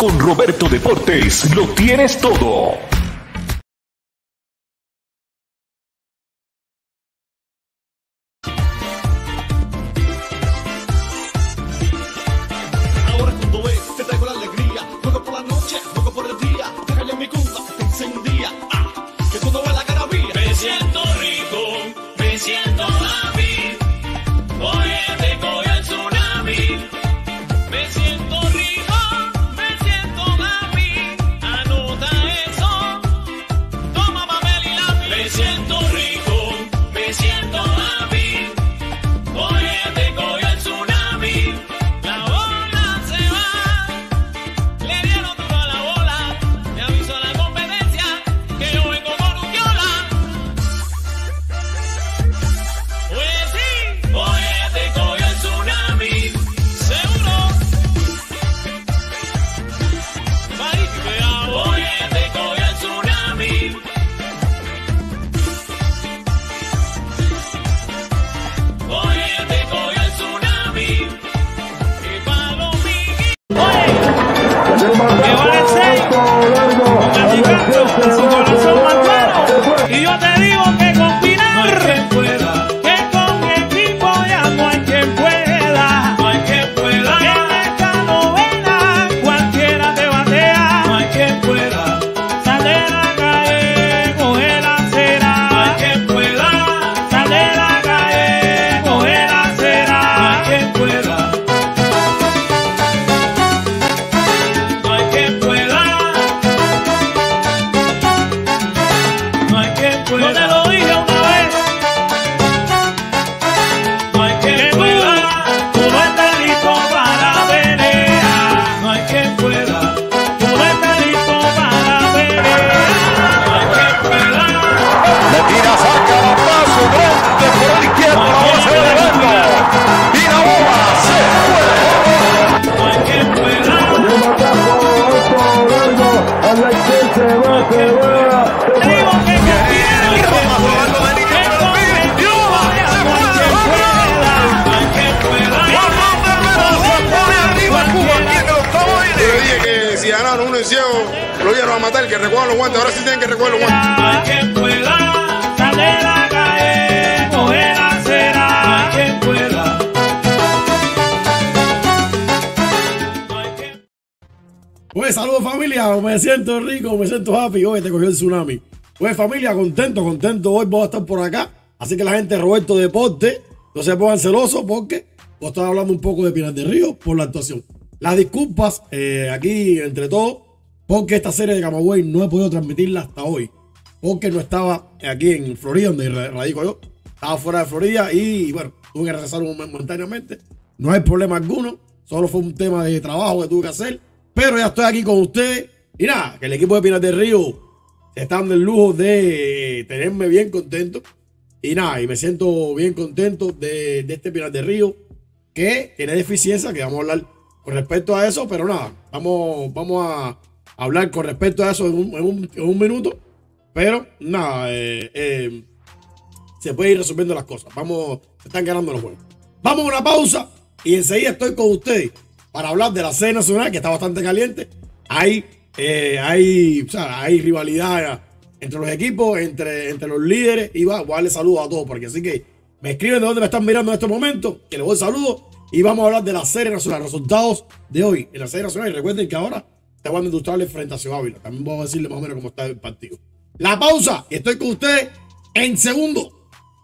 Con Roberto Deportes lo tienes todo. Ahora cuando ves, te traigo la alegría. Juego por la noche, juego por el día. Déjale mi cunda, te encendía. Que todo va a la cara mía. Me siento rico, me siento happy. Oye, te coge el tsunami. Me siento rico, me siento happy. Anota eso, toma papel y lápiz. Me siento rico, me siento happy. Oye, te coge el tsunami. La bola se va, le dieron duro a la bola. Le aviso a la competencia que yo vengo con un viola. Pues sí, oye, te coge el tsunami. Seguro. Ahí cuidado. Oye, te coge el tsunami. Oye, te coge el tsunami. Y palomilla. Que vale el 6, con su corazón más claro. Y yo te digo que combinar, no hay quien pueda. Que con equipo ya no hay quien pueda. No hay quien pueda. Que en esta novela cualquiera te batea. No hay quien pueda. Sal de la calle, coge la acera. No hay quien pueda. Sal de la calle, coge la acera. No hay quien pueda. No hay quien pueda. No hay quien pueda. Yo te lo dije una vez. No hay quien pueda. Tú no estás listo para pelea. No hay quien pueda. Tú no estás listo para pelea. No hay quien pueda. Le tira, saca la paso, grande por la izquierda, la base de verlo. Y la bola se fue. No hay quien pueda. Te digo que conviene. Que con equipo ya no hay quien pueda. No hay quien pueda. Se pone arriba Cuba aquí en el octavo inning. Yo le dije que si ganaron uno en ciego, lo iban a matar, que recojan los guantes. Ahora sí tienen que recoger los guantes. No hay quien pueda. Sal de la calle, coge la acera. No hay quien pueda. No hay quien. Pues saludos familia, me siento rico, me siento happy, hoy te cogió el tsunami. Pues familia, contento, hoy voy a estar por acá. Así que la gente de Roberto Deporte, no se pongan celosos porque voy a estar hablando un poco de Pinar del Río por la actuación. Las disculpas aquí entre todos, porque esta serie de Camagüey no he podido transmitirla hasta hoy. Porque no estaba aquí en Florida, donde radico yo. Estaba fuera de Florida y bueno, tuve que regresar momentáneamente. No hay problema alguno, solo fue un tema de trabajo que tuve que hacer. Pero ya estoy aquí con ustedes. Y nada, que el equipo de Pinar del Río se está dando el lujo de tenerme bien contento. Y nada, y me siento bien contento de este Pinar del Río que tiene deficiencia, que vamos a hablar con respecto a eso. Pero nada, vamos a hablar con respecto a eso en un minuto. Pero nada, se puede ir resolviendo las cosas. Se están ganando los juegos. Vamos a una pausa y enseguida estoy con ustedes para hablar de la serie nacional, que está bastante caliente. Hay rivalidad entre los equipos, entre los líderes. Y voy a darle saludos a todos, porque así que me escriben de dónde me están mirando en estos momentos, que les doy saludos. Y vamos a hablar de la serie nacional, resultados de hoy en la serie nacional. Y recuerden que ahora está jugando Industriales frente a Ciudad Ávila. También voy a decirle más o menos cómo está el partido. La pausa, y estoy con ustedes en segundo.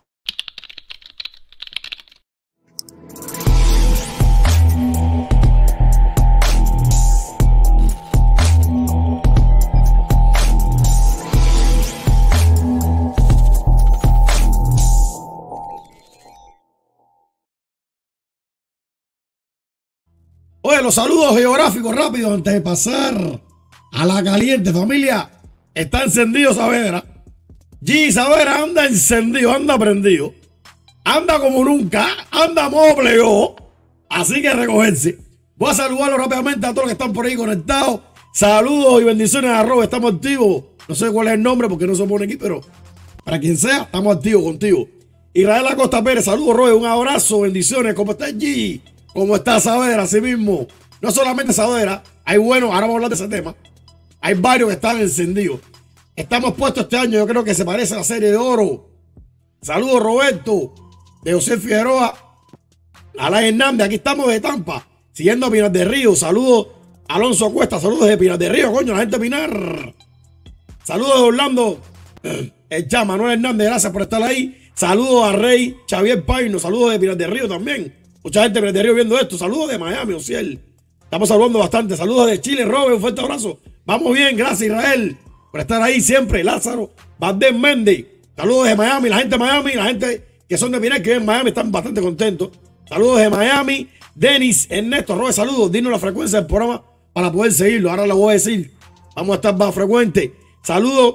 Oye, los saludos geográficos rápidos antes de pasar a la caliente, familia. Está encendido Saavedra. G. Saavedra anda encendido, anda prendido. Anda como nunca, anda modo plegó. Así que recogerse. Voy a saludarlos rápidamente a todos los que están por ahí conectados. Saludos y bendiciones a Rob, estamos activos. No sé cuál es el nombre porque no se pone aquí, pero para quien sea, estamos activos contigo. Israel Acosta Pérez, saludos Rob, un abrazo, bendiciones. ¿Cómo estás G? ¿Cómo está Saavedra? Así mismo. No solamente Saavedra, Hay bueno, ahora vamos a hablar de ese tema. Hay varios que están encendidos. Estamos puestos este año, yo creo que se parece a la Serie de Oro. Saludos, Roberto, de José Figueroa, Alain Hernández. Aquí estamos de Tampa, siguiendo a Pinar del Río. Saludos, Alonso Cuesta. Saludos de Pinar del Río, coño, la gente de Pinar. Saludos de Orlando, el Chama, Manuel Hernández, gracias por estar ahí. Saludos a Rey Xavier Paino. Saludos de Pinar del Río también. Mucha gente de Pinar del Río viendo esto. Saludos de Miami, Ociel. Estamos hablando bastante. Saludos de Chile, Robert, un fuerte abrazo. Vamos bien, gracias Israel por estar ahí siempre. Lázaro, Valdés Méndez. Saludos de Miami, la gente de Miami, la gente que son de Pinar, que ven Miami, están bastante contentos. Saludos de Miami. Denis, Ernesto, Robert, saludos. Dinos la frecuencia del programa para poder seguirlo. Ahora lo voy a decir. Vamos a estar más frecuentes. Saludos.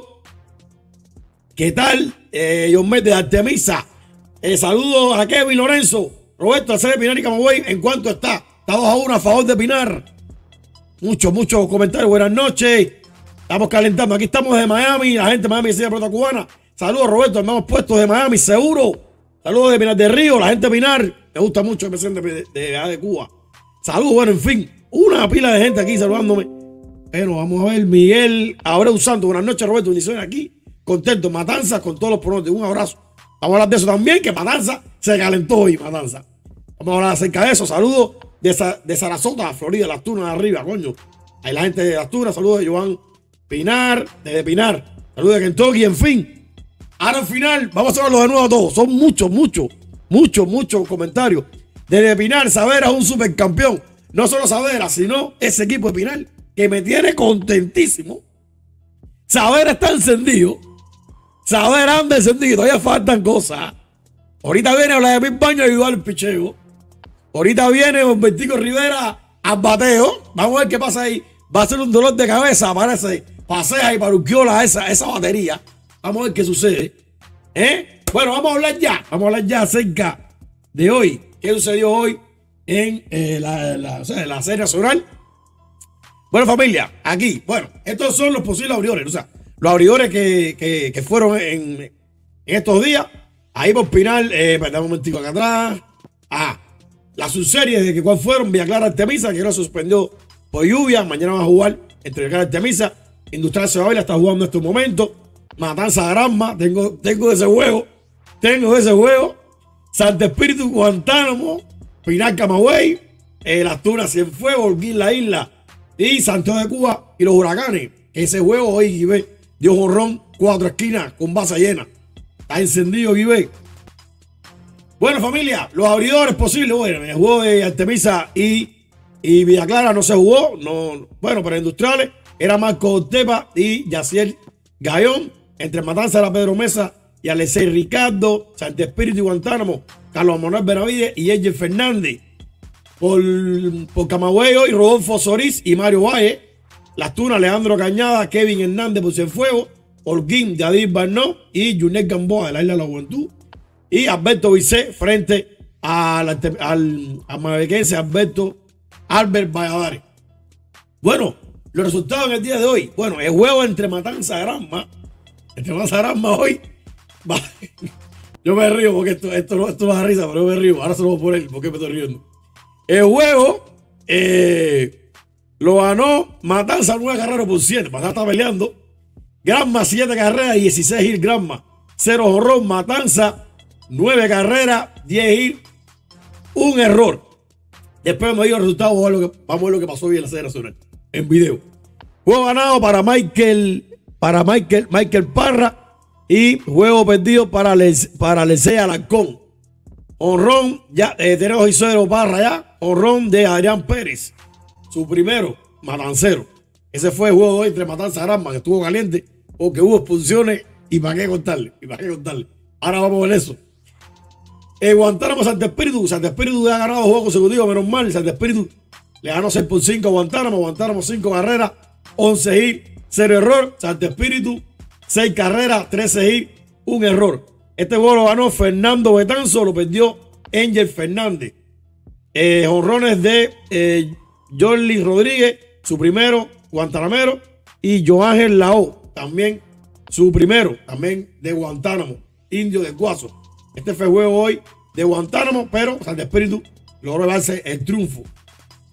¿Qué tal? John Méndez de Artemisa. Saludos a Kevin Lorenzo. Roberto, hacer Pinar y Camagüey. ¿En cuánto está? Está 2-1 a favor de Pinar. Muchos comentarios. Buenas noches. Estamos calentando. Aquí estamos de Miami. La gente de Miami sigue Prota Cubana. Saludos, Roberto. Andamos puestos de Miami, seguro. Saludos de Pinar del Río. La gente de Pinar. Me gusta mucho el presidente de Cuba. Saludos, bueno, en fin. Una pila de gente aquí saludándome. Bueno, vamos a ver. Miguel Abreu Santos. Buenas noches, Roberto. Bendiciones aquí. Contento. Matanza con todos los pronósticos. Un abrazo. Vamos a hablar de eso también, que Matanza se calentó hoy, Matanza. Vamos a hablar acerca de eso. Saludos de Sarasota, Florida, Las Tunas de arriba, coño. Hay la gente de Las Tunas. Saludos de Joan Pinar, desde Pinar. Saludos de Kentucky, en fin. Ahora al final, vamos a verlo de nuevo todos. Son muchos comentarios. Desde Pinar, Savera es un supercampeón. No solo Savera, sino ese equipo de Pinar, que me tiene contentísimo. Savera está encendido. Savera anda encendido. Todavía faltan cosas. Ahorita viene Vladimir Baños a ayudar al picheo. Ahorita viene Humbertico Rivera al bateo. Vamos a ver qué pasa ahí. Va a ser un dolor de cabeza. Parece Pasea y Paruquiola esa batería. Vamos a ver qué sucede. Bueno, vamos a hablar ya. Vamos a hablar ya acerca de hoy. ¿Qué sucedió hoy en la serie nacional? Bueno, familia, aquí. Bueno, estos son los posibles abridores. O sea, los abridores que fueron en estos días. Ahí por Pinar, perdón un momentico acá atrás. La subserie de que cuál fueron. Villa Clara Artemisa, que no suspendió por lluvia. Mañana va a jugar entre Villa Clara Artemisa. Industrial Ciudadela está jugando en estos momentos. Matanza Granma, tengo ese juego. Santo Espíritu, Guantánamo, Pinar Camagüey, Las Tunas, Cienfuegos, Holguín, La Isla y Santiago de Cuba y los Huracanes. Ese juego hoy, Guibé, dio jonrón, 4 esquinas con base llena. Está encendido, Guibé. Bueno, familia, los abridores posibles. Bueno, el juego de Artemisa y Villa Clara no se jugó. No, bueno, pero Industriales era Marco Ortepa y Yaciel Gayón. Entre Matanza era Pedro Mesa y Alexei Ricardo. Santo Espíritu y Guantánamo, Carlos Manuel Benavides y Angel Fernández. Por Camagüey hoy, Rodolfo Soriz y Mario Valle. Las Tunas, Leandro Cañada, Kevin Hernández por Cienfuegos, Holguín, Yadir Barnó y Junet Gamboa de la Isla de la Juventud. Y Alberto Vicé frente al mavequense Albert Valladares. Bueno, los resultados en el día de hoy. Bueno, el juego entre Matanza Granma. Hoy. Yo me río porque esto no da risa, pero yo me río. Ahora se lo voy a poner porque me estoy riendo. El juego lo ganó Matanza 9 carreras por 7. Matanza está peleando. Granma 7 carreras, 16 hits Granma. 0 jonrón. Matanza 9 carreras, 10 hits. Un error. Después me dio el resultado. Vamos a ver lo que pasó hoy en la serie nacional. En video. Juego ganado para Michael Parra. Y juego perdido para Lecey Alarcón. Honrón, ya tenemos Isero Parra ya. Honrón de Adrián Pérez. Su primero, matancero. Ese fue el juego de hoy entre Matanza Granma, que estuvo caliente porque hubo expulsiones y para qué contarle. Ahora vamos a ver eso. Guantánamo Santo Espíritu. Santo Espíritu ha ganado juegos consecutivos, menos mal. Santo Espíritu le ganó 6-5 a Guantánamo. Guantánamo 5 carreras, 11 hits, 0 error. Santo Espíritu 6 carreras, 13 hits, 1 error. Este juego lo ganó Fernando Betanzo, lo perdió Angel Fernández. Jonrones de Jorly Rodríguez, su primero, Guantanamero. Y Joángel Lao, también su primero, también de Guantánamo, Indio de Guaso. Este fue el juego hoy de Guantánamo, pero Santo Espíritu logró llevarse el triunfo.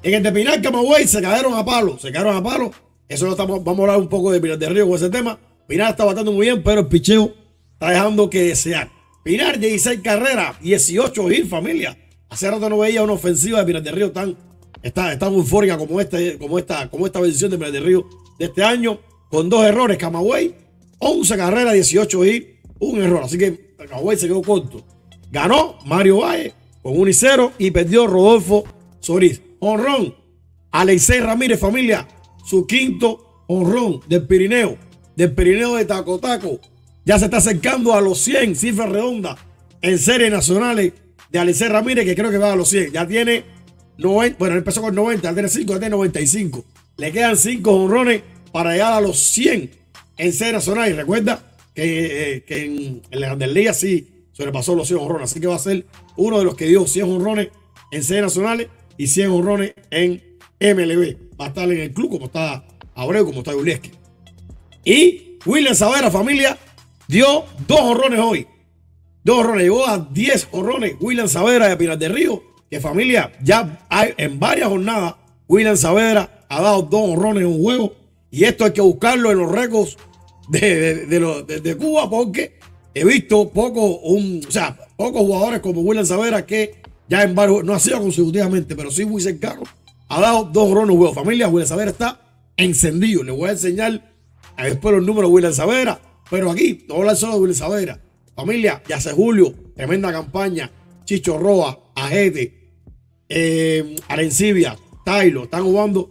En el de Pinar, Camagüey se cayeron a palo. Eso vamos a hablar un poco de Pinar del Río con ese tema. Pinar está batando muy bien, pero el picheo está dejando que desear. Pinar, 16 carreras, 18 hits, familia. Hace rato no veía una ofensiva de Pinar del Río tan eufórica como esta versión de Pinar del Río de este año, con 2 errores. Camagüey, 11 carreras, 18 hits, un error. Así que Camagüey se quedó corto. Ganó Mario Valle con 1-0 y perdió Rodolfo Solís. Honrón, Alexei Ramírez, familia, su quinto honrón del Pirineo de Taco Taco. Ya se está acercando a los 100 cifras redondas en series nacionales de Alexei Ramírez, que creo que va a los 100. Ya tiene 90, bueno, él empezó con 90, ya tiene 5, ya tiene 95. Le quedan 5 honrones para llegar a los 100 en series nacionales. Y recuerda que en la Grandes Ligas sí sobrepasó los 100 honrones, así que va a ser uno de los que dio 100 honrones en series nacionales y 100 honrones en MLB. Va a estar en el club como está Abreu, como está Yulieski. Y William Savera, familia, dio 2 honrones hoy. 2 honrones, llegó a 10 honrones. William Savera de Pinar del Río, que familia, ya hay en varias jornadas, William Savera ha dado 2 honrones en un juego. Y esto hay que buscarlo en los récords de Cuba, porque he visto pocos jugadores como William Savera que ya en varios, no ha sido consecutivamente, pero sí muy cercano, ha dado 2 honrones en un juego. Familia, William Savera está encendido. Les voy a enseñar después los números de William Savera, pero aquí no voy a hablar solo de William Savera. Familia, Yace Julio, tremenda campaña. Chicho Roa, Ajete, Arencibia, Tailo, están jugando.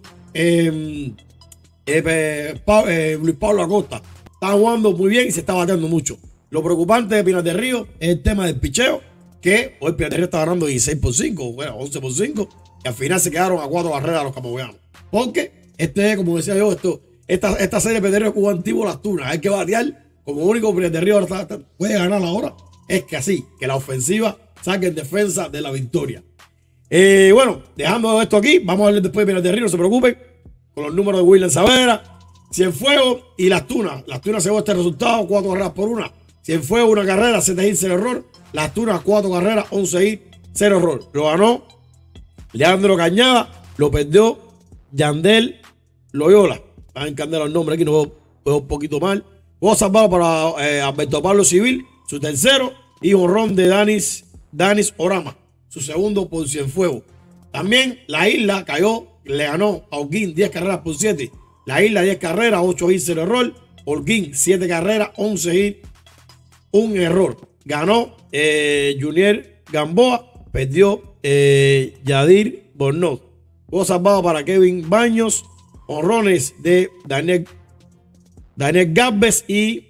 Luis Pablo Acosta, están jugando muy bien y se está bateando mucho. Lo preocupante de Pinar del Río es el tema del picheo, que hoy Pinar del Río está ganando 16-5, bueno, 11-5, y al final se quedaron a 4 barreras los camagüeyanos. Porque como decía yo, esta serie de Pinar del Río Cuba Antiguo, las tunas, hay que batear. Como único Pinar del Río puede ganar ahora, es que así, que la ofensiva saque en defensa de la victoria. Bueno, dejando esto aquí, vamos a ver después de Pinar del Río, no se preocupen, con los números de William Savera, Cienfuegos y Las Tunas. Las Tunas se llevó este resultado, 4 carreras por 1. Cienfuegos, 1 carrera, 7 hits, 0 error. Las Tunas, 4 carreras, 11 hits, 0 error. Lo ganó Leandro Cañada, lo perdió Yandel Loyola. Van a encantar los nombres aquí, no veo un poquito mal. Juego salvado para Alberto Pablo Civil, su tercero, y honrón de Danis Orama, su segundo por Cienfuegos. También la Isla cayó, le ganó a Holguín 10 carreras por 7. La Isla 10 carreras, 8 hits, 0 error. Holguín 7 carreras, 11 hits, 1 error. Ganó Junior Gamboa, perdió Yadir Bornot. Juego salvado para Kevin Baños, honrones de Daniel Galvez y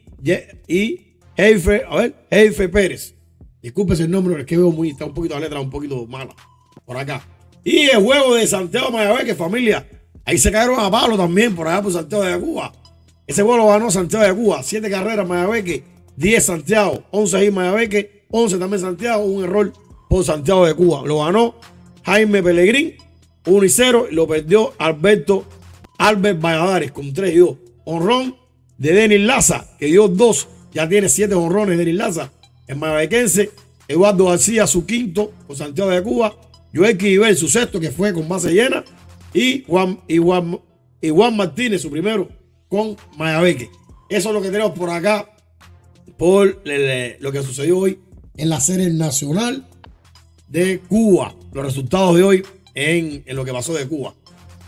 Heife Pérez. Discúlpese el nombre, es que veo está un poquito la letra un poquito mala por acá. Y el juego de Santiago Mayabeque, familia. Ahí se cayeron a palo también por allá por Santiago de Cuba. Ese juego lo ganó Santiago de Cuba. 7 carreras Mayabeque, 10 Santiago, 11 hits Mayabeque, 11 también Santiago, un error por Santiago de Cuba. Lo ganó Jaime Pellegrín, 1-0. Lo perdió Albert Valladares con 3-2. Honrón de Denis Laza, que dio 2. Ya tiene 7 honrones Denis Laza. El mayabequense. Eduardo García, su quinto con Santiago de Cuba. Joel Quibel, su sexto, que fue con base llena. Y Juan Martínez, su primero con Mayabeque. Eso es lo que tenemos por acá, por lo que sucedió hoy en la serie nacional de Cuba. Los resultados de hoy en lo que pasó de Cuba.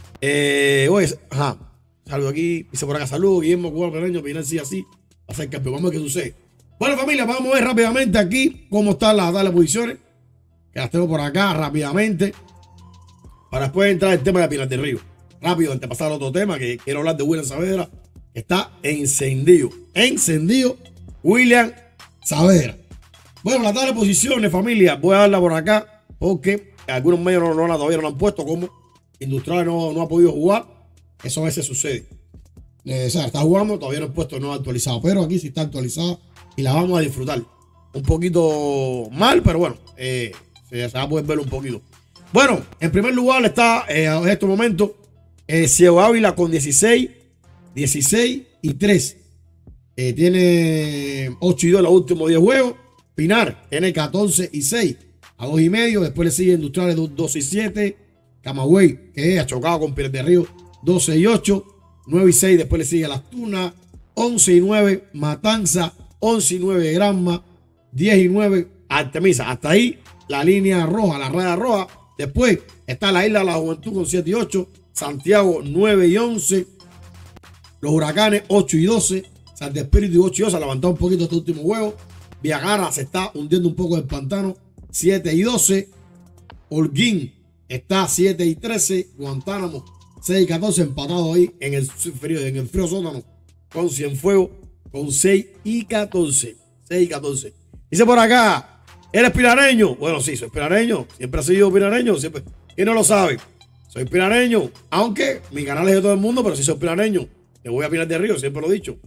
Saludo aquí, dice por acá, saludos, Guillermo Cuba Pereño, Pinal sí así, va a ser campeón. Vamos a ver qué sucede. Bueno, familia, vamos a ver rápidamente aquí cómo están las posiciones, que las tengo por acá rápidamente, para después entrar el tema de Pinar del Río. Rápido, antes de pasar al otro tema, que quiero hablar de William Savera. Está encendido William Savera. Bueno, la tabla de posiciones, familia, voy a darla por acá, porque algunos medios todavía no la han puesto, como Industrial no ha podido jugar. Eso a veces sucede. Está jugando, todavía no he puesto, no ha actualizado, pero aquí sí está actualizada y la vamos a disfrutar. Un poquito mal, pero bueno, se va a poder verlo un poquito. Bueno, en primer lugar está en estos momentos Ciego Ávila con 16 y 3. Tiene 8 y 2 en los últimos 10 juegos. Pinar tiene 14 y 6 a 2 y medio. Después le sigue Industriales 2 y 7. Camagüey, que ha chocado con Pinar del Río, 12-8, 9-6, después le sigue Las Tunas, 11-9, Matanza, 11-9, Granma, 10-9, Artemisa. Hasta ahí la línea roja, la raya roja. Después está la Isla de la Juventud con 7-8, Santiago 9-11, los Huracanes 8-12, Santo Espíritu 8-12, ha levantado un poquito este último juego. Viagara se está hundiendo un poco del pantano, 7-12, Holguín está 7-13, Guantánamo 6-14, empatado ahí en el frío sótano con Cienfuegos con 6-14. 6-14. Dice por acá, ¿eres pinareño? Bueno, sí, soy pinareño. Siempre he sido pinareño. Siempre. ¿Quién no lo sabe? Soy pinareño. Aunque mi canal es de todo el mundo, pero sí soy pinareño. Le voy a Pinar del Río, siempre lo he dicho.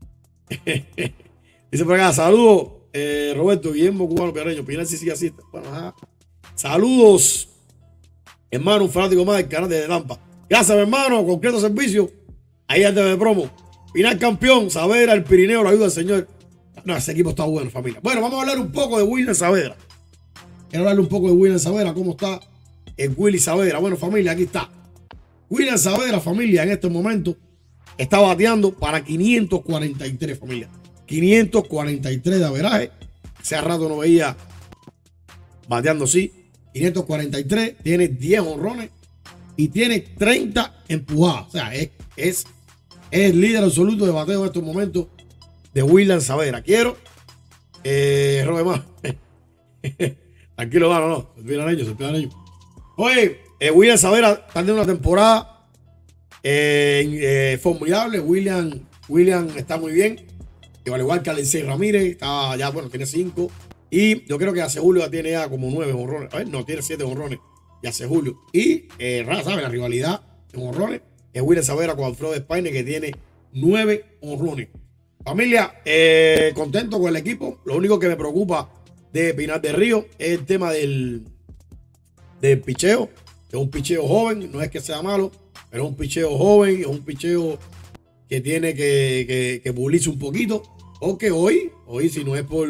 Dice por acá, saludos, Roberto Guillermo, cubano pinareño. Pinar sí asiste. Bueno, ajá. Saludos, hermano, un fanático más del canal de Lampa. Gracias, mi hermano, concreto servicio. Ahí antes de promo. Pinar campeón, Saavedra, el Pirineo, la ayuda del Señor. No, ese equipo está bueno, familia. Bueno, vamos a hablar un poco de William Saavedra. Quiero hablarle un poco de William Saavedra, cómo está el Willy Saavedra. Bueno, familia, aquí está. William Saavedra, familia, en este momento está bateando para 543, familia. 543 de averaje. Hace rato no veía bateando así. 543, tiene 10 honrones y tiene 30 empujadas. O sea, es el líder absoluto de bateo en estos momentos de William Saavedra. Quiero, Robert más. Tranquilo, no. Soy pinareño. Oye, William Saavedra está teniendo una temporada formidable. William está muy bien. Al igual que Alexei Ramírez, está ya, bueno, tiene 5. Y yo creo que hace Julio ya tiene ya como 9 honrones. No, tiene 7 honrones. Y hace Julio. Y, ¿sabe? La rivalidad en honrones es William Saavedra con Alfredo Espaine, que tiene 9 honrones. Familia, contento con el equipo. Lo único que me preocupa de Pinar del Río es el tema del picheo. Es un picheo joven, no es que sea malo, pero es un picheo joven, es un picheo que tiene que pulirse un poquito. Porque hoy si no es por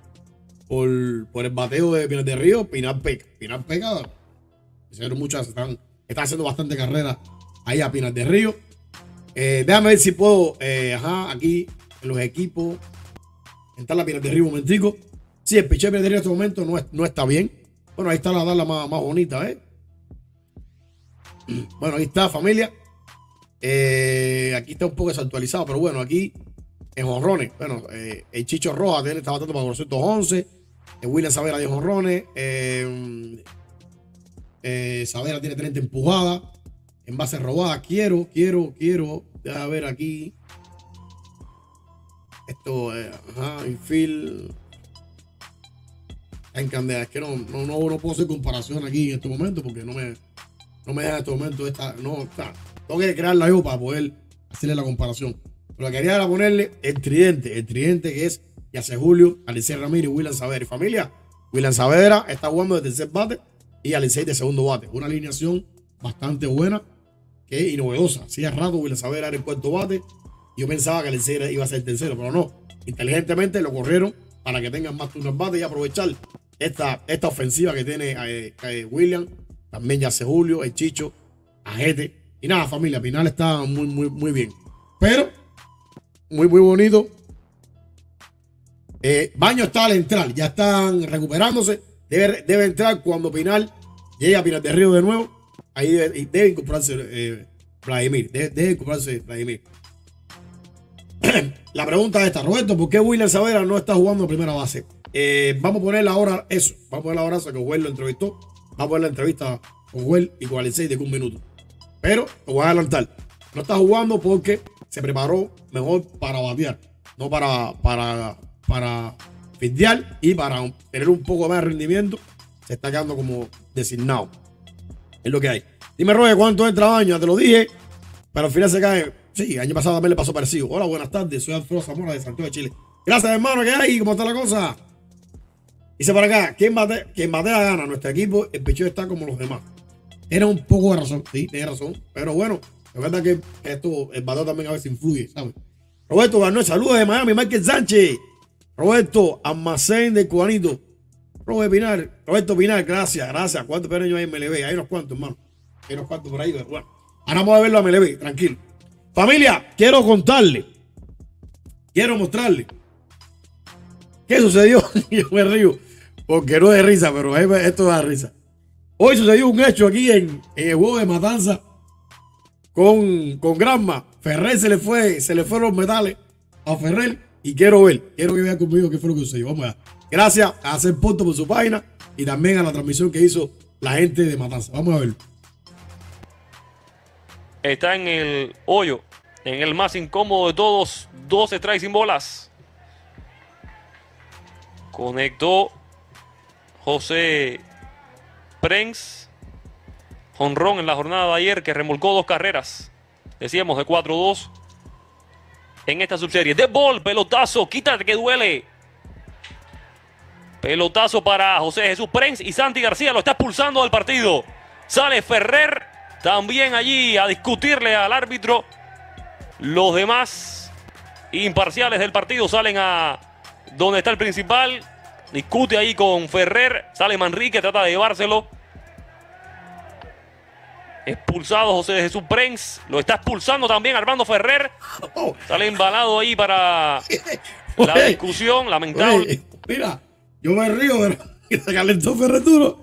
el bateo de Pinar del Río, Pinar peca. Muchas están haciendo bastante carrera ahí a Pinar del Río. Déjame ver si puedo, aquí en los equipos, entrar la Pinar del Río un momentico. Sí, el picheo de Pinar del Río en este momento no está bien. Bueno, ahí está la darla más bonita, Bueno, ahí está, familia. Aquí está un poco desactualizado, pero bueno, aquí en jonrones. Bueno, el Chicho Rojas está batando para 411. William Saavedra 10 jonrones. Saavedra tiene 30 empujadas. En base robada, quiero. Déjame ver aquí. Esto, infield. En candela. Es que no puedo hacer comparación aquí en este momento porque no me deja en este momento tengo que crearla yo para poder hacerle la comparación. Pero quería era ponerle el tridente que es Yace Julio, Alexei Ramírez y William Saavedra. Y familia, William Saavedra está jugando de tercer bate y Alexei de segundo bate. Una alineación bastante buena y novedosa. Hacía rato William Saavedra era el cuarto bate. Yo pensaba que Alexei iba a ser el tercero, pero no. Inteligentemente lo corrieron para que tengan más turnos bate y aprovechar esta ofensiva que tiene William. También Yace Julio, el Chicho, Ajete. Y nada, familia, Pinar está muy bien. Pero, muy bonito. Baño está al entrar. Ya están recuperándose. Debe entrar cuando Pinar llegue a Pinar del Río de nuevo. Ahí debe incorporarse Vladimir. Debe incorporarse Vladimir. La pregunta es esta, Roberto, ¿por qué William Saavedra no está jugando en primera base? Vamos a ponerle ahora eso. Vamos a ponerle ahora eso que Joel lo entrevistó. Vamos a poner la entrevista con Joel y con Alexei de 1 minuto. Pero lo voy a adelantar. No está jugando porque se preparó mejor para batear. No para fildear y para tener un poco más de rendimiento. Se está quedando como designado. Es lo que hay. Dime, Roger, ¿cuánto entra Baño? Ya te lo dije. Pero al final se cae. Sí, el año pasado también le pasó parecido. Hola, buenas tardes. Soy Alfredo Zamora de Santiago de Chile. Gracias, hermano. ¿Qué hay? ¿Cómo está la cosa? Dice por acá, quien batea gana. Nuestro equipo, el picheo está como los demás. Tiene un poco de razón, sí, tiene razón. Pero bueno, es verdad que el bateo también a veces influye, ¿sabes? Roberto Garnoy, saludos de Miami, Michael Sánchez. Roberto, almacén del cubanito. Roberto Pinar, gracias. ¿Cuántos pequeños hay en MLB? Hay unos cuantos, hermano. Hay unos cuantos por ahí, pero bueno. Ahora vamos a verlo a MLB, tranquilo. Familia, quiero contarle. Quiero mostrarle. ¿Qué sucedió? Yo me río. Porque no es de risa, pero esto da risa. Hoy sucedió un hecho aquí en el juego de Matanza con Granma. Ferrer se le fueron los metales a Ferrer y quiero que vean conmigo qué fue lo que sucedió. Vamos allá. Gracias a Hacer Punto por su página y también a la transmisión que hizo la gente de Matanza. Vamos a verlo. Está en el hoyo, en el más incómodo de todos, 12 strikes sin bolas. Conectó José Prenz, jonrón en la jornada de ayer que remolcó 2 carreras. Decíamos de 4-2 en esta subserie. De ball, pelotazo, quítate que duele. Pelotazo para José Jesús Prenz y Santi García lo está expulsando del partido. Sale Ferrer también allí a discutirle al árbitro. Los demás imparciales del partido salen a donde está el principal. Discute ahí con Ferrer. Sale Manrique, trata de llevárselo. Expulsado José Jesús Prenz. Lo está expulsando también Armando Ferrer. Sale embalado ahí para la discusión. Lamentable. Oye, mira, yo me río, pero se calentó Ferrer duro.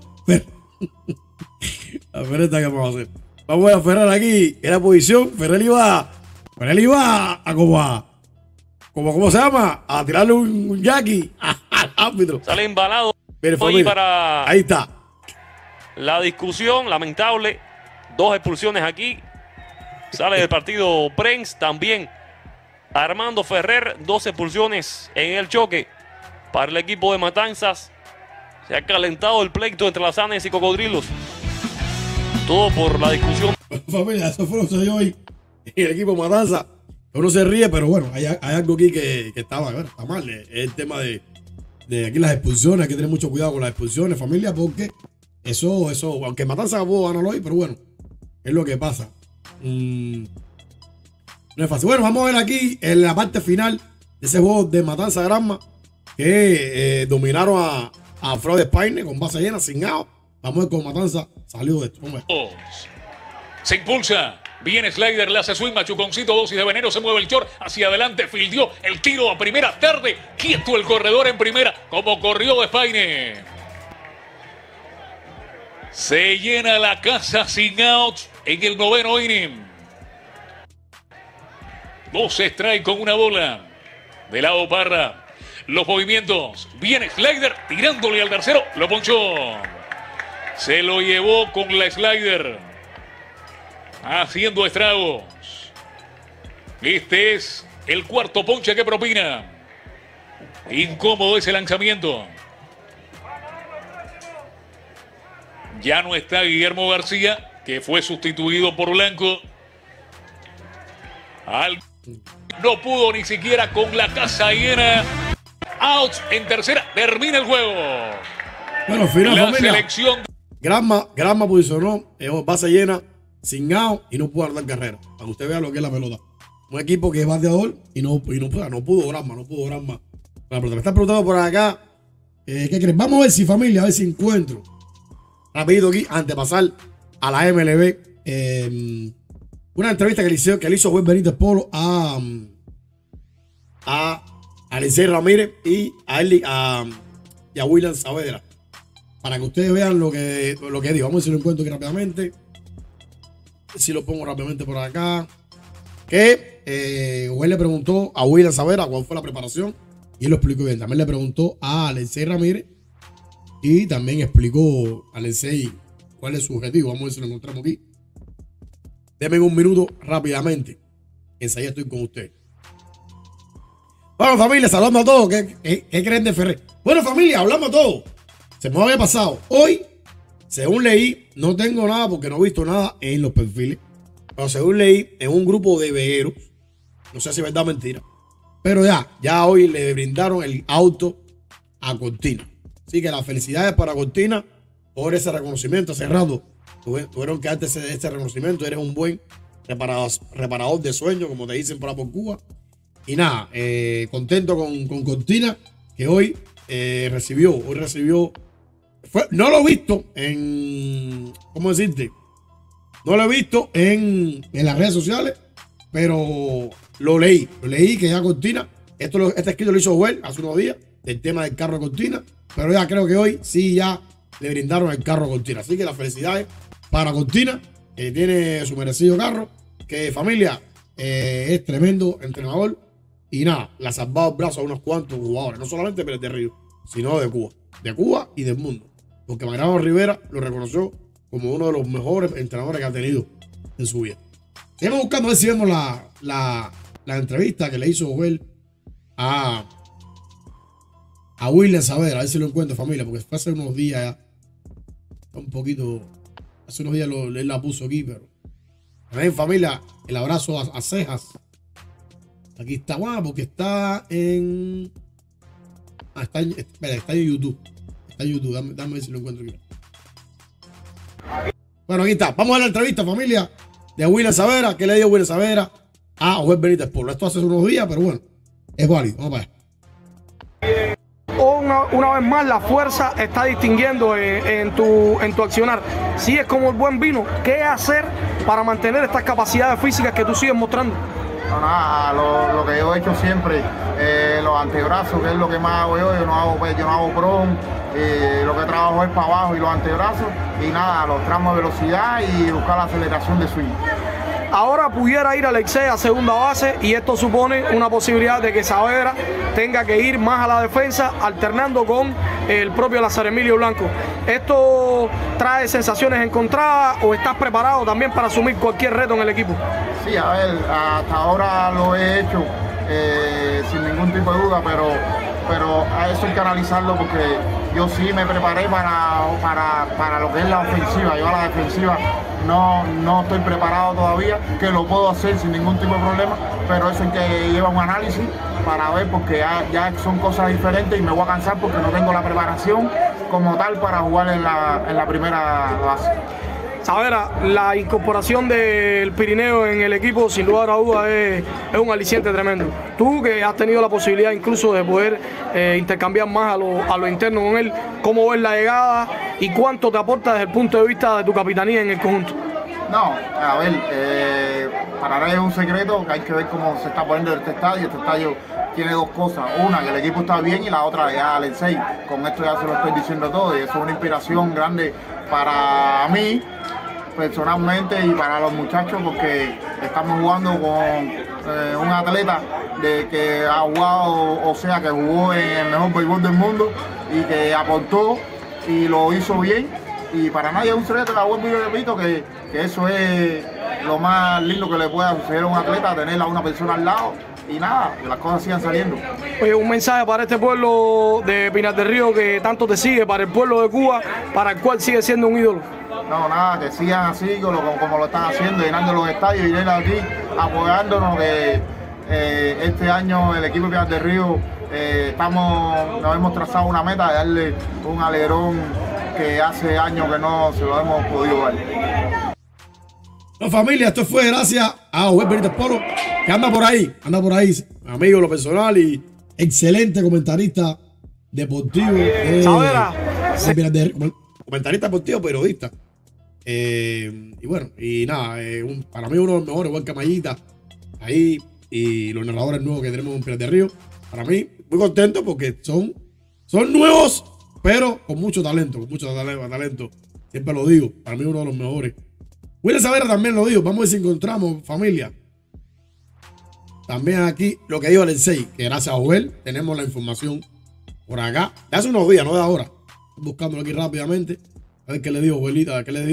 A ver esta que vamos a hacer. Vamos a Ferrer aquí en la posición. Ferrer iba a ¿cómo se llama? A tirarle un jackie al árbitro. Sale embalado. Mire, familia, para ahí está. La discusión, lamentable. 2 expulsiones aquí. Sale del partido Prenz también. Armando Ferrer, 2 expulsiones en el choque para el equipo de Matanzas. Se ha calentado el pleito entre las Anes y Cocodrilos. Todo por la discusión. Familia, eso fue lo que sucedió hoy en el equipo Matanza. Uno se ríe, pero bueno, hay algo aquí que está mal. Es el tema de aquí las expulsiones. Hay que tener mucho cuidado con las expulsiones, familia, porque eso, aunque Matanza pudo ganarlo hoy, pero bueno, es lo que pasa. No es fácil. Bueno, vamos a ver aquí en la parte final de ese juego de Matanza Granma que dominaron a Freud Spaine con base llena, sin out. Vamos a ver cómo Matanza salió de esto. Vamos a ver. Se impulsa. Viene Slider, le hace swing, machuconcito, dosis de veneno, se mueve el short hacia adelante, fildió el tiro a primera, tarde, quieto el corredor en primera, como corrió de Spaine. Se llena la casa sin outs en el 9º inning. 2 strike con una bola. De lado Parra. Los movimientos. Viene Slider tirándole al tercero. Lo ponchó. Se lo llevó con la Slider. Haciendo estragos. Este es el 4º ponche que propina. Incómodo ese lanzamiento. Ya no está Guillermo García, que fue sustituido por Blanco. No pudo ni siquiera con la casa llena. Outs en tercera. Termina el juego. Bueno, final, la familia. selección. Granma posicionó base llena, sin out y no pudo dar carrera. Para que usted vea lo que es la pelota. Un equipo que es bateador y no pudo Granma. Me están preguntando por acá. ¿Qué crees? Vamos a ver si, familia, a ver si encuentro. Rapidito aquí, antes de pasar a la MLB. Una entrevista que le hizo Juan Benítez Polo a Alicey Ramírez y a William Saavedra. Para que ustedes vean lo que digo. Vamos a ver si lo encuentro aquí rápidamente. Si lo pongo rápidamente por acá. Que Juan le preguntó a William Saavedra cuál fue la preparación. Y él lo explicó bien. También le preguntó a Alicey Ramírez. Y también explicó a Alicey cuál es su objetivo. Vamos a ver si lo encontramos aquí. Denme un minuto rápidamente. Enseguida estoy con ustedes. Bueno, familia, saludando a todos. ¿Qué creen de Ferrer? Bueno, familia, hablamos a todos. Se me había pasado. Hoy, según leí, no tengo nada porque no he visto nada en los perfiles. Pero según leí, en un grupo de vejeros, no sé si es verdad o mentira, pero ya hoy le brindaron el auto a Cortina. Así que las felicidades para Cortina por ese reconocimiento. Hace rato tuvieron que darte ese reconocimiento. Eres un buen reparador de sueños, como te dicen por ahí por Cuba. Y nada, contento con Cortina, que hoy recibió, no lo he visto en, ¿cómo decirte? No lo he visto en las redes sociales, pero lo leí que ya Cortina, este escrito lo hizo Joel hace unos días, del tema del carro de Cortina, pero ya creo que hoy sí ya le brindaron el carro a Cortina. Así que las felicidades para Cortina, que tiene su merecido carro, que familia, es tremendo entrenador y nada, le ha salvado el brazo a unos cuantos jugadores, no solamente de Río, sino de Cuba y del mundo, porque Mariano Rivera lo reconoció como uno de los mejores entrenadores que ha tenido en su vida. Seguimos buscando a ver si vemos la entrevista que le hizo Joel a William Saavedra, a ver si lo encuentro, familia, porque fue hace unos días ya. Está un poquito. Hace unos días él la puso aquí, pero. También, familia, el abrazo a Cejas. Aquí está, porque está en. Está en YouTube. Está en YouTube, dame ver si lo encuentro aquí. Bueno, aquí está. Vamos a ver la entrevista, familia, de William Saavedra. ¿Qué le dio William Saavedra a Joel Benítez Polo? Esto hace unos días, pero bueno, es válido. Vamos para allá. Una vez más, la fuerza está distinguiendo en tu accionar. Si es como el buen vino, ¿qué hacer para mantener estas capacidades físicas que tú sigues mostrando? No, nada, lo que yo he hecho siempre, los antebrazos, que es lo que más hago yo no hago prom, lo que trabajo es para abajo y los antebrazos, y nada, los tramos de velocidad y buscar la aceleración de swing. Ahora pudiera ir Alexei a segunda base y esto supone una posibilidad de que Saavedra tenga que ir más a la defensa, alternando con el propio Lázaro Emilio Blanco. ¿Esto trae sensaciones encontradas o estás preparado también para asumir cualquier reto en el equipo? Sí, a ver, hasta ahora lo he hecho sin ningún tipo de duda, pero a eso hay que analizarlo porque yo sí me preparé para lo que es la ofensiva. Yo a la defensiva no estoy preparado todavía, que lo puedo hacer sin ningún tipo de problema, pero eso hay que llevar un análisis para ver, porque ya son cosas diferentes y me voy a cansar porque no tengo la preparación como tal para jugar en la primera base. Saavedra, la incorporación del Pirineo en el equipo sin lugar a duda es un aliciente tremendo. Tú que has tenido la posibilidad incluso de poder intercambiar más a lo interno con él, ¿cómo ves la llegada y cuánto te aporta desde el punto de vista de tu capitanía en el conjunto? No, a ver, para nadie es un secreto que hay que ver cómo se está poniendo este estadio. Este estadio tiene dos cosas, una, que el equipo está bien, y la otra, ya Alexei. Con esto ya se lo estoy diciendo todo, y eso es una inspiración grande para mí personalmente y para los muchachos, porque estamos jugando con un atleta que ha jugado, o sea, que jugó en el mejor béisbol del mundo y que aportó y lo hizo bien, y para nadie es un secreto, la vuelvo y repito, que eso es lo más lindo que le pueda suceder a un atleta, tener a una persona al lado. Y nada, que las cosas sigan saliendo. Oye, un mensaje para este pueblo de Pinar del Río que tanto te sigue, para el pueblo de Cuba, para el cual sigue siendo un ídolo. No, nada, que sigan así como lo están haciendo, llenando los estadios y ir aquí apoyándonos, que este año el equipo de Pinar del Río nos hemos trazado una meta de darle un alerón que hace años que no se lo hemos podido dar. No, familia, esto fue gracias a Joel Benítez Polo, que anda por ahí, amigo, lo personal y excelente comentarista deportivo. Comentarista deportivo, periodista. Y bueno, y nada, para mí uno de los mejores, igual que Mayita, ahí, y los narradores nuevos que tenemos en Pinar del Río. Para mí, muy contento porque son nuevos, pero con mucho talento, Siempre lo digo, para mí uno de los mejores. William Saavedra también lo dijo. Vamos a ver si encontramos, familia. También aquí lo que dijo Alexei, que gracias a Joel tenemos la información por acá. De hace unos días, no de ahora. Estoy buscándolo aquí rápidamente. A ver qué le dijo Joelita, qué le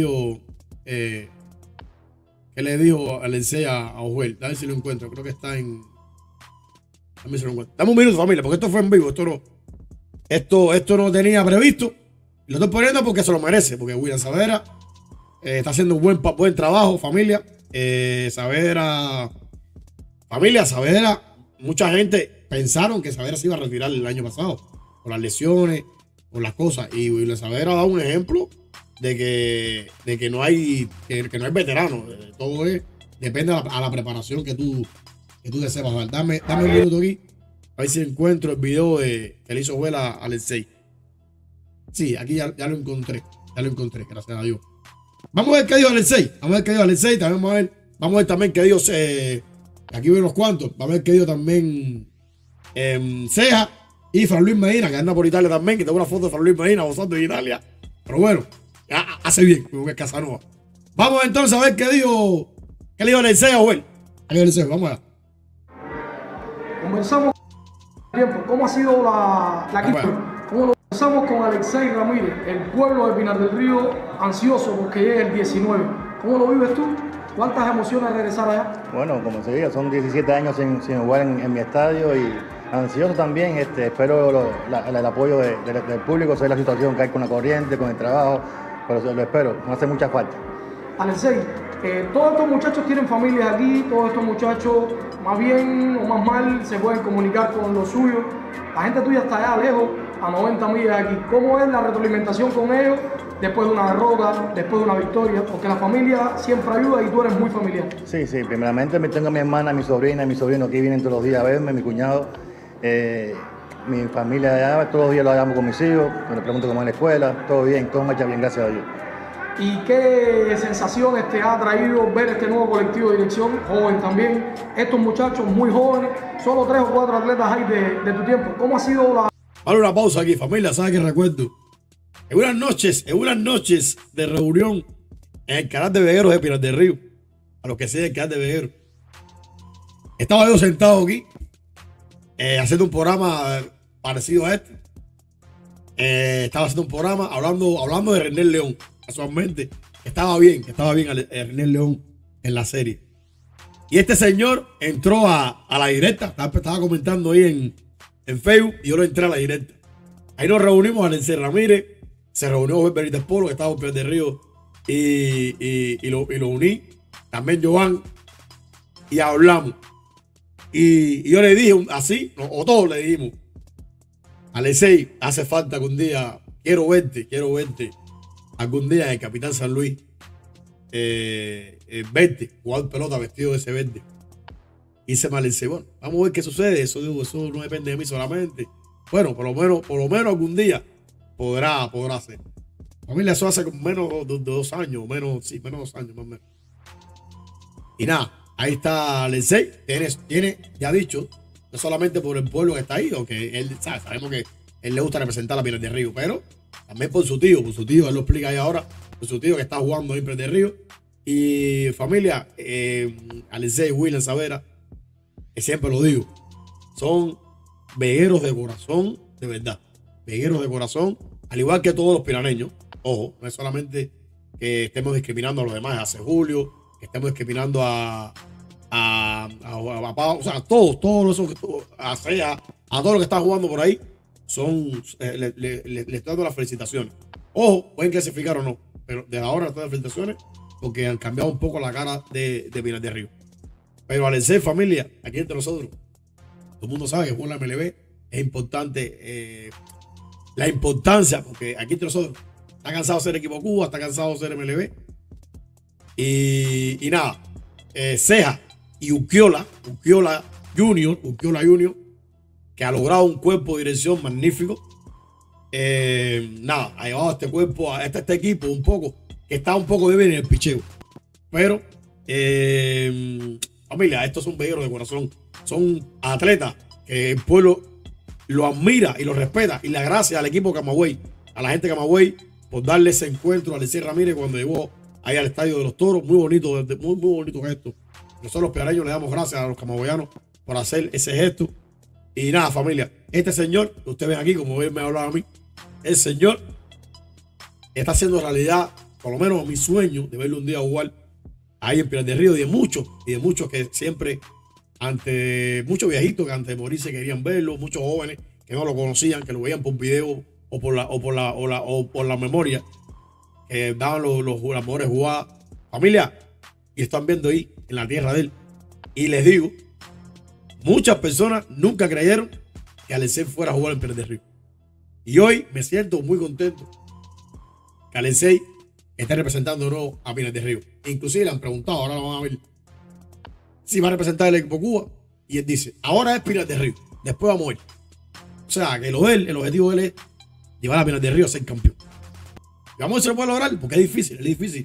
dijo Alexei a Joel. A ver si lo encuentro. Creo que está en... A mí se lo encuentro. Dame un minuto, familia, porque esto fue en vivo. Esto no tenía previsto. Y lo estoy poniendo porque se lo merece. Porque William Saavedra está haciendo un buen trabajo, familia. Saavedra, mucha gente pensaron que Saavedra se iba a retirar el año pasado por las lesiones, por las cosas. Y William Saavedra ha dado un ejemplo de que no hay veterano. Todo depende a la preparación que tú te sepas dar. Dame un minuto aquí, a ver si encuentro el video que le hizo Joel a Alexei. Sí, aquí ya lo encontré, gracias a Dios. Vamos a ver qué dijo Alexei. Vamos a ver qué dijo Alexei. También vamos a ver también qué dijo. Aquí veo unos cuantos. Vamos a ver qué dijo también Ceja y Fran Luis Medina, que anda por Italia también. Que tengo una foto de Fran Luis Medina gozando en Italia. Pero bueno, hace bien, porque es Casanova. Vamos entonces a ver qué dijo Alexei, Joel. Vamos allá. Conversamos tiempo. ¿Cómo ha sido la ¿Cómo lo conversamos con Alexei Ramírez, el pueblo de Pinar del Río, ansioso porque llegue el 19? ¿Cómo lo vives tú? ¿Cuántas emociones regresar allá? Bueno, como se diga, son 17 años sin jugar en mi estadio y ansioso también. Espero el apoyo del público, sé la situación que hay con la corriente, con el trabajo, pero lo espero, no hace mucha falta. Alexei, todos estos muchachos tienen familias aquí, todos estos muchachos más bien o más mal se pueden comunicar con los suyos. La gente tuya está allá lejos, a 90 millas de aquí. ¿Cómo es la retroalimentación con ellos después de una derrota, después de una victoria? Porque la familia siempre ayuda y tú eres muy familiar. Sí, primeramente tengo a mi hermana, mi sobrina y mi sobrino que vienen todos los días a verme, mi cuñado. Mi familia allá, todos los días lo hagamos con mis hijos, me pregunto cómo es la escuela, todo bien, todo marcha bien, gracias a Dios. ¿Y qué sensaciones te ha traído ver este nuevo colectivo de dirección, joven también, estos muchachos muy jóvenes, solo 3 o 4 atletas hay de tu tiempo? ¿Cómo ha sido la...? Vale, una pausa aquí, familia, ¿sabes qué recuerdo? En unas noches de reunión en el canal de Vegueros de Pinar del Río, a los que siguen el canal de Vegueros, estaba yo sentado aquí, haciendo un programa parecido a este. Estaba haciendo un programa hablando de René León. Casualmente, estaba bien René León en la serie. Y este señor entró a la directa, estaba comentando ahí en Facebook, y yo lo entré a la directa. Ahí nos reunimos, Alexei Ramírez, se reunió Joel Benítez Polo, que estaba en Pinar del Río, y lo uní, también Joan, y hablamos. Y yo le dije así, o todos le dijimos, Alexei, hace falta que un día, quiero verte algún día en el Capitán San Luis, verte, jugar pelota vestido de ese verde. Y se me Alexei, bueno, vamos a ver qué sucede, eso no depende de mí solamente. Bueno, por lo menos algún día podrá hacer. Familia, eso hace menos de 2 años, menos de 2 años más o menos. Y nada, ahí está Alexei, tiene ya dicho, no solamente por el pueblo que está ahí, o que él, sabemos que él le gusta representar a Pinar del Río, pero también por su tío, él lo explica ahí ahora, por su tío que está jugando ahí en Pinar del Río. Y familia, Alexei, William Savera, que siempre lo digo, son vegueros de corazón, de verdad, vegueros de corazón, al igual que todos los piraneños. Ojo, no es solamente que estemos discriminando a los demás, a C. Julio, que estemos discriminando a o sea, todos los que están jugando por ahí, le estoy dando las felicitaciones. Ojo, pueden clasificar o no, pero desde ahora les estoy dando felicitaciones porque han cambiado un poco la cara de Pinar del Río. Pero Alexei, familia, aquí entre nosotros, todo el mundo sabe que jugar en la MLB es importante, la importancia, porque aquí entre nosotros está cansado de ser equipo Cuba, está cansado de ser MLB. Y nada, Ceja y Uquiola Junior, que ha logrado un cuerpo de dirección magnífico. Nada, ha llevado este cuerpo, a este equipo un poco, que está un poco débil en el picheo. Pero, familia, estos son vegueros de corazón. Son atletas que el pueblo lo admira y lo respeta. Y la gracias al equipo Camagüey, a la gente de Camagüey, por darle ese encuentro a Alexei Ramírez cuando llegó ahí al Estadio de los Toros. Muy bonito, muy bonito gesto. Nosotros los piareños le damos gracias a los camagüeyanos por hacer ese gesto. Y nada, familia, este señor que ustedes ven aquí, como él me hablaba a mí, el señor está haciendo realidad, por lo menos mi sueño de verlo un día jugar ahí en Pinar del Río, y de muchos que siempre, ante muchos viejitos que antes de morirse querían verlo, muchos jóvenes que no lo conocían, que lo veían por video o por la memoria, que daban las mejores jugadas. Familia, y están viendo ahí en la tierra de él. Y les digo, muchas personas nunca creyeron que Alexei fuera a jugar en Pinar del Río. Y hoy me siento muy contento que Alexei esté representando de nuevo a Pinar del Río. Inclusive le han preguntado, ahora lo van a ver, si va a representar el equipo Cuba. Y él dice, ahora es Pinar del Río, después vamos a ir. O sea, que el objetivo de él es llevar a Pinar del Río a ser campeón. Y vamos a ver si lo puede lograr, porque es difícil.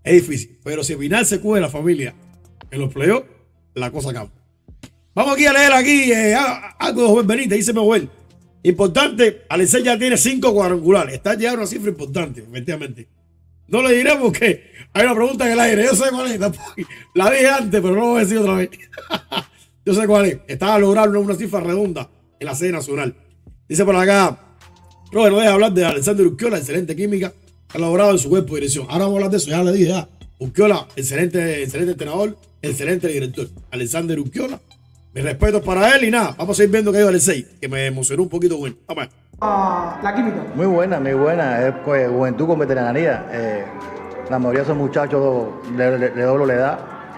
es difícil. Pero si Pinar se cubre la familia en los playoffs, la cosa cambia. Vamos aquí a leer algo de Joven Benítez, dice Miguel. Importante, Alicey ya tiene 5 cuadrangulares. Está llegando a una cifra importante, efectivamente. No le diré porque hay una pregunta en el aire. Yo sé cuál es. La dije antes, pero no lo voy a decir otra vez. Yo sé cuál es. Estaba logrando una cifra redonda en la serie nacional. Dice por acá, Robert, no deja hablar de Alexander Urquiola, excelente química que ha logrado en su cuerpo de dirección. Ahora vamos a hablar de eso, ya le dije ya. Urquiola, excelente entrenador, excelente director. Alexander Urquiola. Mis respetos para él y nada, vamos a ir viendo que ha ido Alicey, que me emocionó un poquito con él. Vamos a ver. La química. Muy buena, muy buena. Es pues, juventud con veteranía. La mayoría son muchachos de doble edad.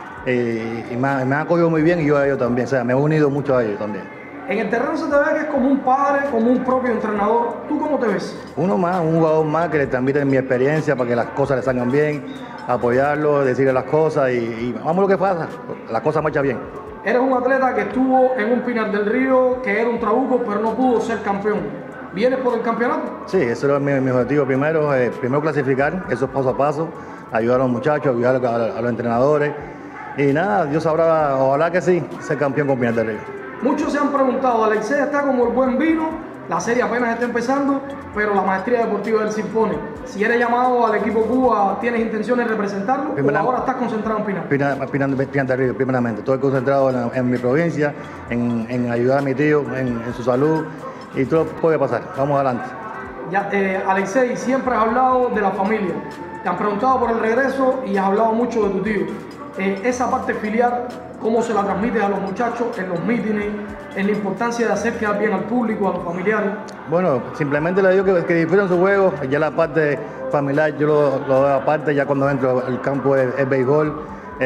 Y me han acogido muy bien y yo a ellos también. O sea, me he unido mucho a ellos también. En el terreno se te ve que es como un padre, como un propio entrenador. ¿Tú cómo te ves? Uno más, un jugador más que le transmite mi experiencia para que las cosas le salgan bien, apoyarlo, decirle las cosas y vamos lo que pasa. Las cosas marchan bien. Eres un atleta que estuvo en un Pinar del Río, que era un trabuco, pero no pudo ser campeón. ¿Vienes por el campeonato? Sí, ese era mi objetivo primero. Primero clasificar, eso es paso a paso, ayudar a los muchachos, ayudar a los entrenadores. Y nada, Dios sabrá, ojalá que sí, ser campeón con Pinar del Río. Muchos se han preguntado, Alicey está como el buen vino, la serie apenas está empezando, pero la maestría deportiva del se impone. Si eres llamado al equipo Cuba, ¿tienes intenciones de representarlo o ahora estás concentrado en Pinar? Pinar del Río, primeramente. Estoy concentrado en mi provincia, en ayudar a mi tío, en su salud y todo puede pasar. Vamos adelante. Ya, Alicey, siempre has hablado de la familia. Te han preguntado por el regreso y has hablado mucho de tu tío. Esa parte filial, ¿cómo se la transmites a los muchachos en los mítines, en la importancia de hacer quedar bien al público, a los familiares? Bueno, simplemente le digo que disfruten su juego. Ya la parte familiar yo lo veo aparte, ya cuando entro al campo es béisbol.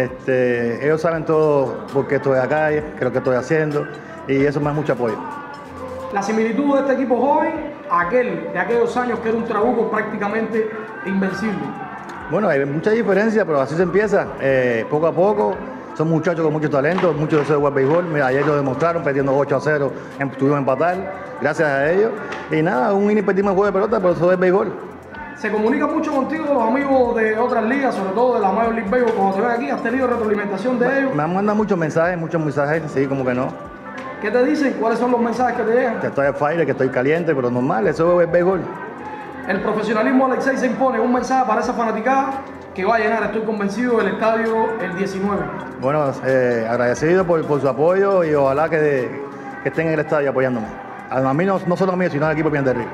Ellos saben todo por qué estoy acá, qué es lo que estoy haciendo y eso me da mucho apoyo. La similitud de este equipo joven, de aquellos años que era un trabuco prácticamente invencible. Bueno, hay mucha diferencia, pero así se empieza, poco a poco. Son muchachos con mucho talento, muchos de esos juegan béisbol. Mira, ayer lo demostraron, perdiendo 8-0, tuvimos empatar, gracias a ellos. Y nada, un mini perdimos el juego de pelota, pero eso es béisbol. Se comunica mucho contigo los amigos de otras ligas, sobre todo de la Major League Baseball, cuando te ven aquí, ¿has tenido retroalimentación de ellos? Me han mandado muchos mensajes, sí, como que no. ¿Qué te dicen? ¿Cuáles son los mensajes que te llegan? Que estoy a fire, que estoy caliente, pero normal, eso es béisbol. El profesionalismo de Alicey se impone. Un mensaje para esa fanaticada que va a llenar, estoy convencido, el estadio el 19. Bueno, agradecido por su apoyo y ojalá que estén en el estadio apoyándome. A mí no solo a mí, sino al equipo Pinar del Río.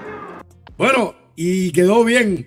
Bueno, y quedó bien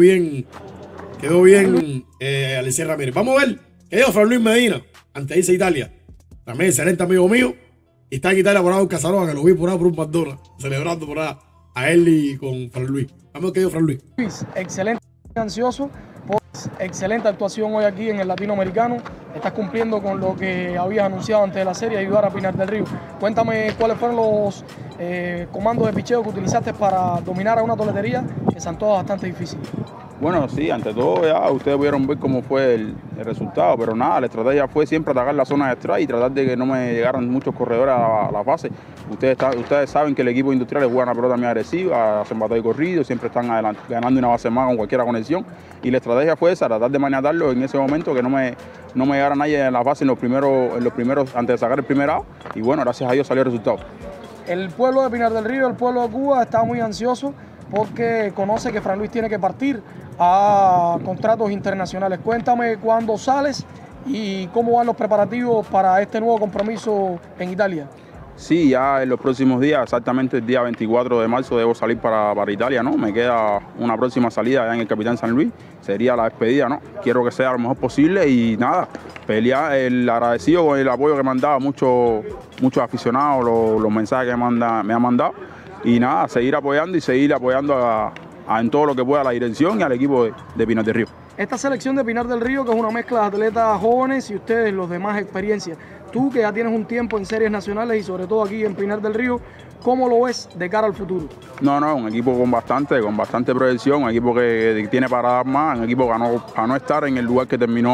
Alicey Ramírez. Vamos a ver qué dijo Fran Luis Medina ante Isa Italia. También excelente amigo mío. Y está en Italia por ahí en Casanova, que lo vi por ahí por un McDonald's, celebrando por ahí a él y con Fran Luis. Vamos a ver qué dijo Fran Luis. Excelente, ansioso. Excelente actuación hoy aquí en el Latinoamericano. Estás cumpliendo con lo que habías anunciado antes de la serie, ayudar a Pinar del Río. Cuéntame cuáles fueron los comandos de picheo que utilizaste para dominar a una toletería que se antoja bastante difícil. Bueno, sí, ante todo ya ustedes pudieron ver cómo fue el resultado, pero nada, la estrategia fue siempre atacar la zona de strike y tratar de que no me llegaran muchos corredores a la base. Ustedes saben que el equipo industrial juega una pelota muy agresiva, hacen batalla y corrido, siempre están ganando una base más con cualquier conexión y la estrategia fue esa, tratar de maniatarlo en ese momento, que no me llegara nadie en la base en los primeros antes de sacar el primer out y bueno, gracias a Dios salió el resultado. El pueblo de Pinar del Río, el pueblo de Cuba está muy ansioso porque conoce que Fran Luis tiene que partir a contratos internacionales. Cuéntame cuándo sales y cómo van los preparativos para este nuevo compromiso en Italia. Sí, ya en los próximos días, exactamente el día 24 de marzo debo salir para Italia, ¿no? Me queda una próxima salida allá en el Capitán San Luis, sería la despedida, ¿no? Quiero que sea lo mejor posible y nada, pelear, el agradecido con el apoyo que me han dado muchos aficionados, los mensajes que me han mandado y nada, seguir apoyando en todo lo que pueda la dirección y al equipo de Pinar del Río. Esta selección de Pinar del Río, que es una mezcla de atletas jóvenes y ustedes los demás experiencias, tú que ya tienes un tiempo en series nacionales y sobre todo aquí en Pinar del Río, ¿cómo lo ves de cara al futuro? No, un equipo con bastante proyección, un equipo que tiene para dar más, un equipo para no estar en el lugar que terminó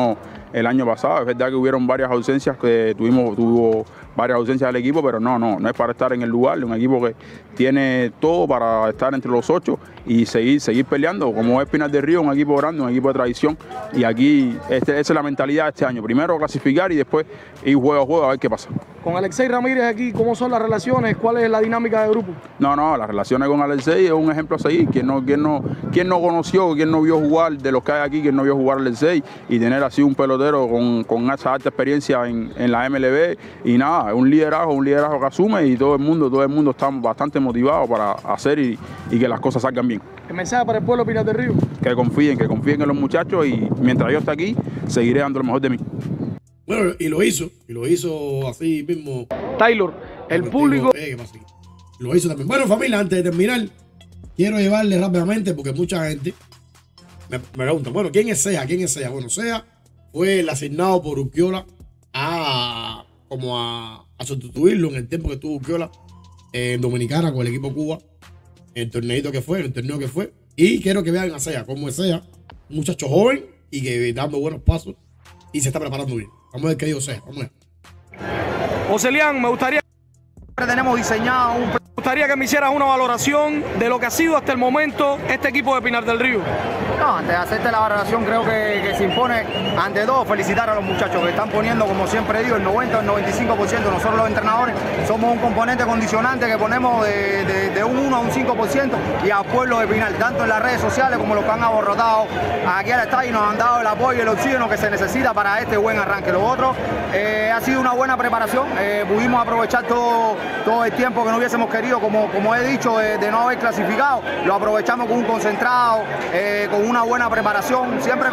el año pasado. Es verdad que hubieron varias ausencias, que tuvo varias ausencias del equipo, pero no es para estar en el lugar. Un equipo que tiene todo para estar entre los 8 y seguir peleando, como es Pinar del Río, un equipo grande, un equipo de tradición. Y aquí esa es la mentalidad de este año. Primero clasificar y después ir juego a juego a ver qué pasa. Con Alexei Ramírez aquí, ¿cómo son las relaciones? ¿Cuál es la dinámica de grupo? No, las relaciones con Alexei es un ejemplo a seguir. ¿Quién no conoció, quién no vio jugar de los que hay aquí, quién no vio jugar a Alexei y tener así un pelotero con esa alta experiencia en la MLB? Y nada, es un liderazgo que asume y todo el mundo está bastante motivado para hacer y que las cosas salgan bien. ¿Qué mensaje para el pueblo Pinar del Río? Que confíen en los muchachos y mientras yo esté aquí, seguiré dando lo mejor de mí. Bueno, y lo hizo así mismo. Taylor, el público. Lo hizo también. Bueno, familia, antes de terminar, quiero llevarle rápidamente, porque mucha gente me pregunta, bueno, ¿quién es Sea? Bueno, Sea fue el asignado por Urquiola a sustituirlo en el tiempo que estuvo Urquiola en Dominicana con el equipo Cuba, en el torneo que fue. Y quiero que vean a Sea, cómo es Sea, un muchacho joven y que dando buenos pasos y se está preparando bien. Vamos a ver qué digo Sea, vamos a ver. Ocelian, me gustaría que me hicieras una valoración de lo que ha sido hasta el momento este equipo de Pinar del Río. No, antes de hacerte la valoración, creo que se impone, ante todo, felicitar a los muchachos que están poniendo, como siempre digo, el 90 o el 95%. Nosotros los entrenadores somos un componente condicionante que ponemos de un 1 a un 5% y al pueblo de Pinar, tanto en las redes sociales como los que han aborrotado aquí al estadio y nos han dado el apoyo y el oxígeno que se necesita para este buen arranque. Lo otro, ha sido una buena preparación, pudimos aprovechar todo el tiempo que no hubiésemos querido, como he dicho, de no haber clasificado, lo aprovechamos con un concentrado, con una buena preparación. Siempre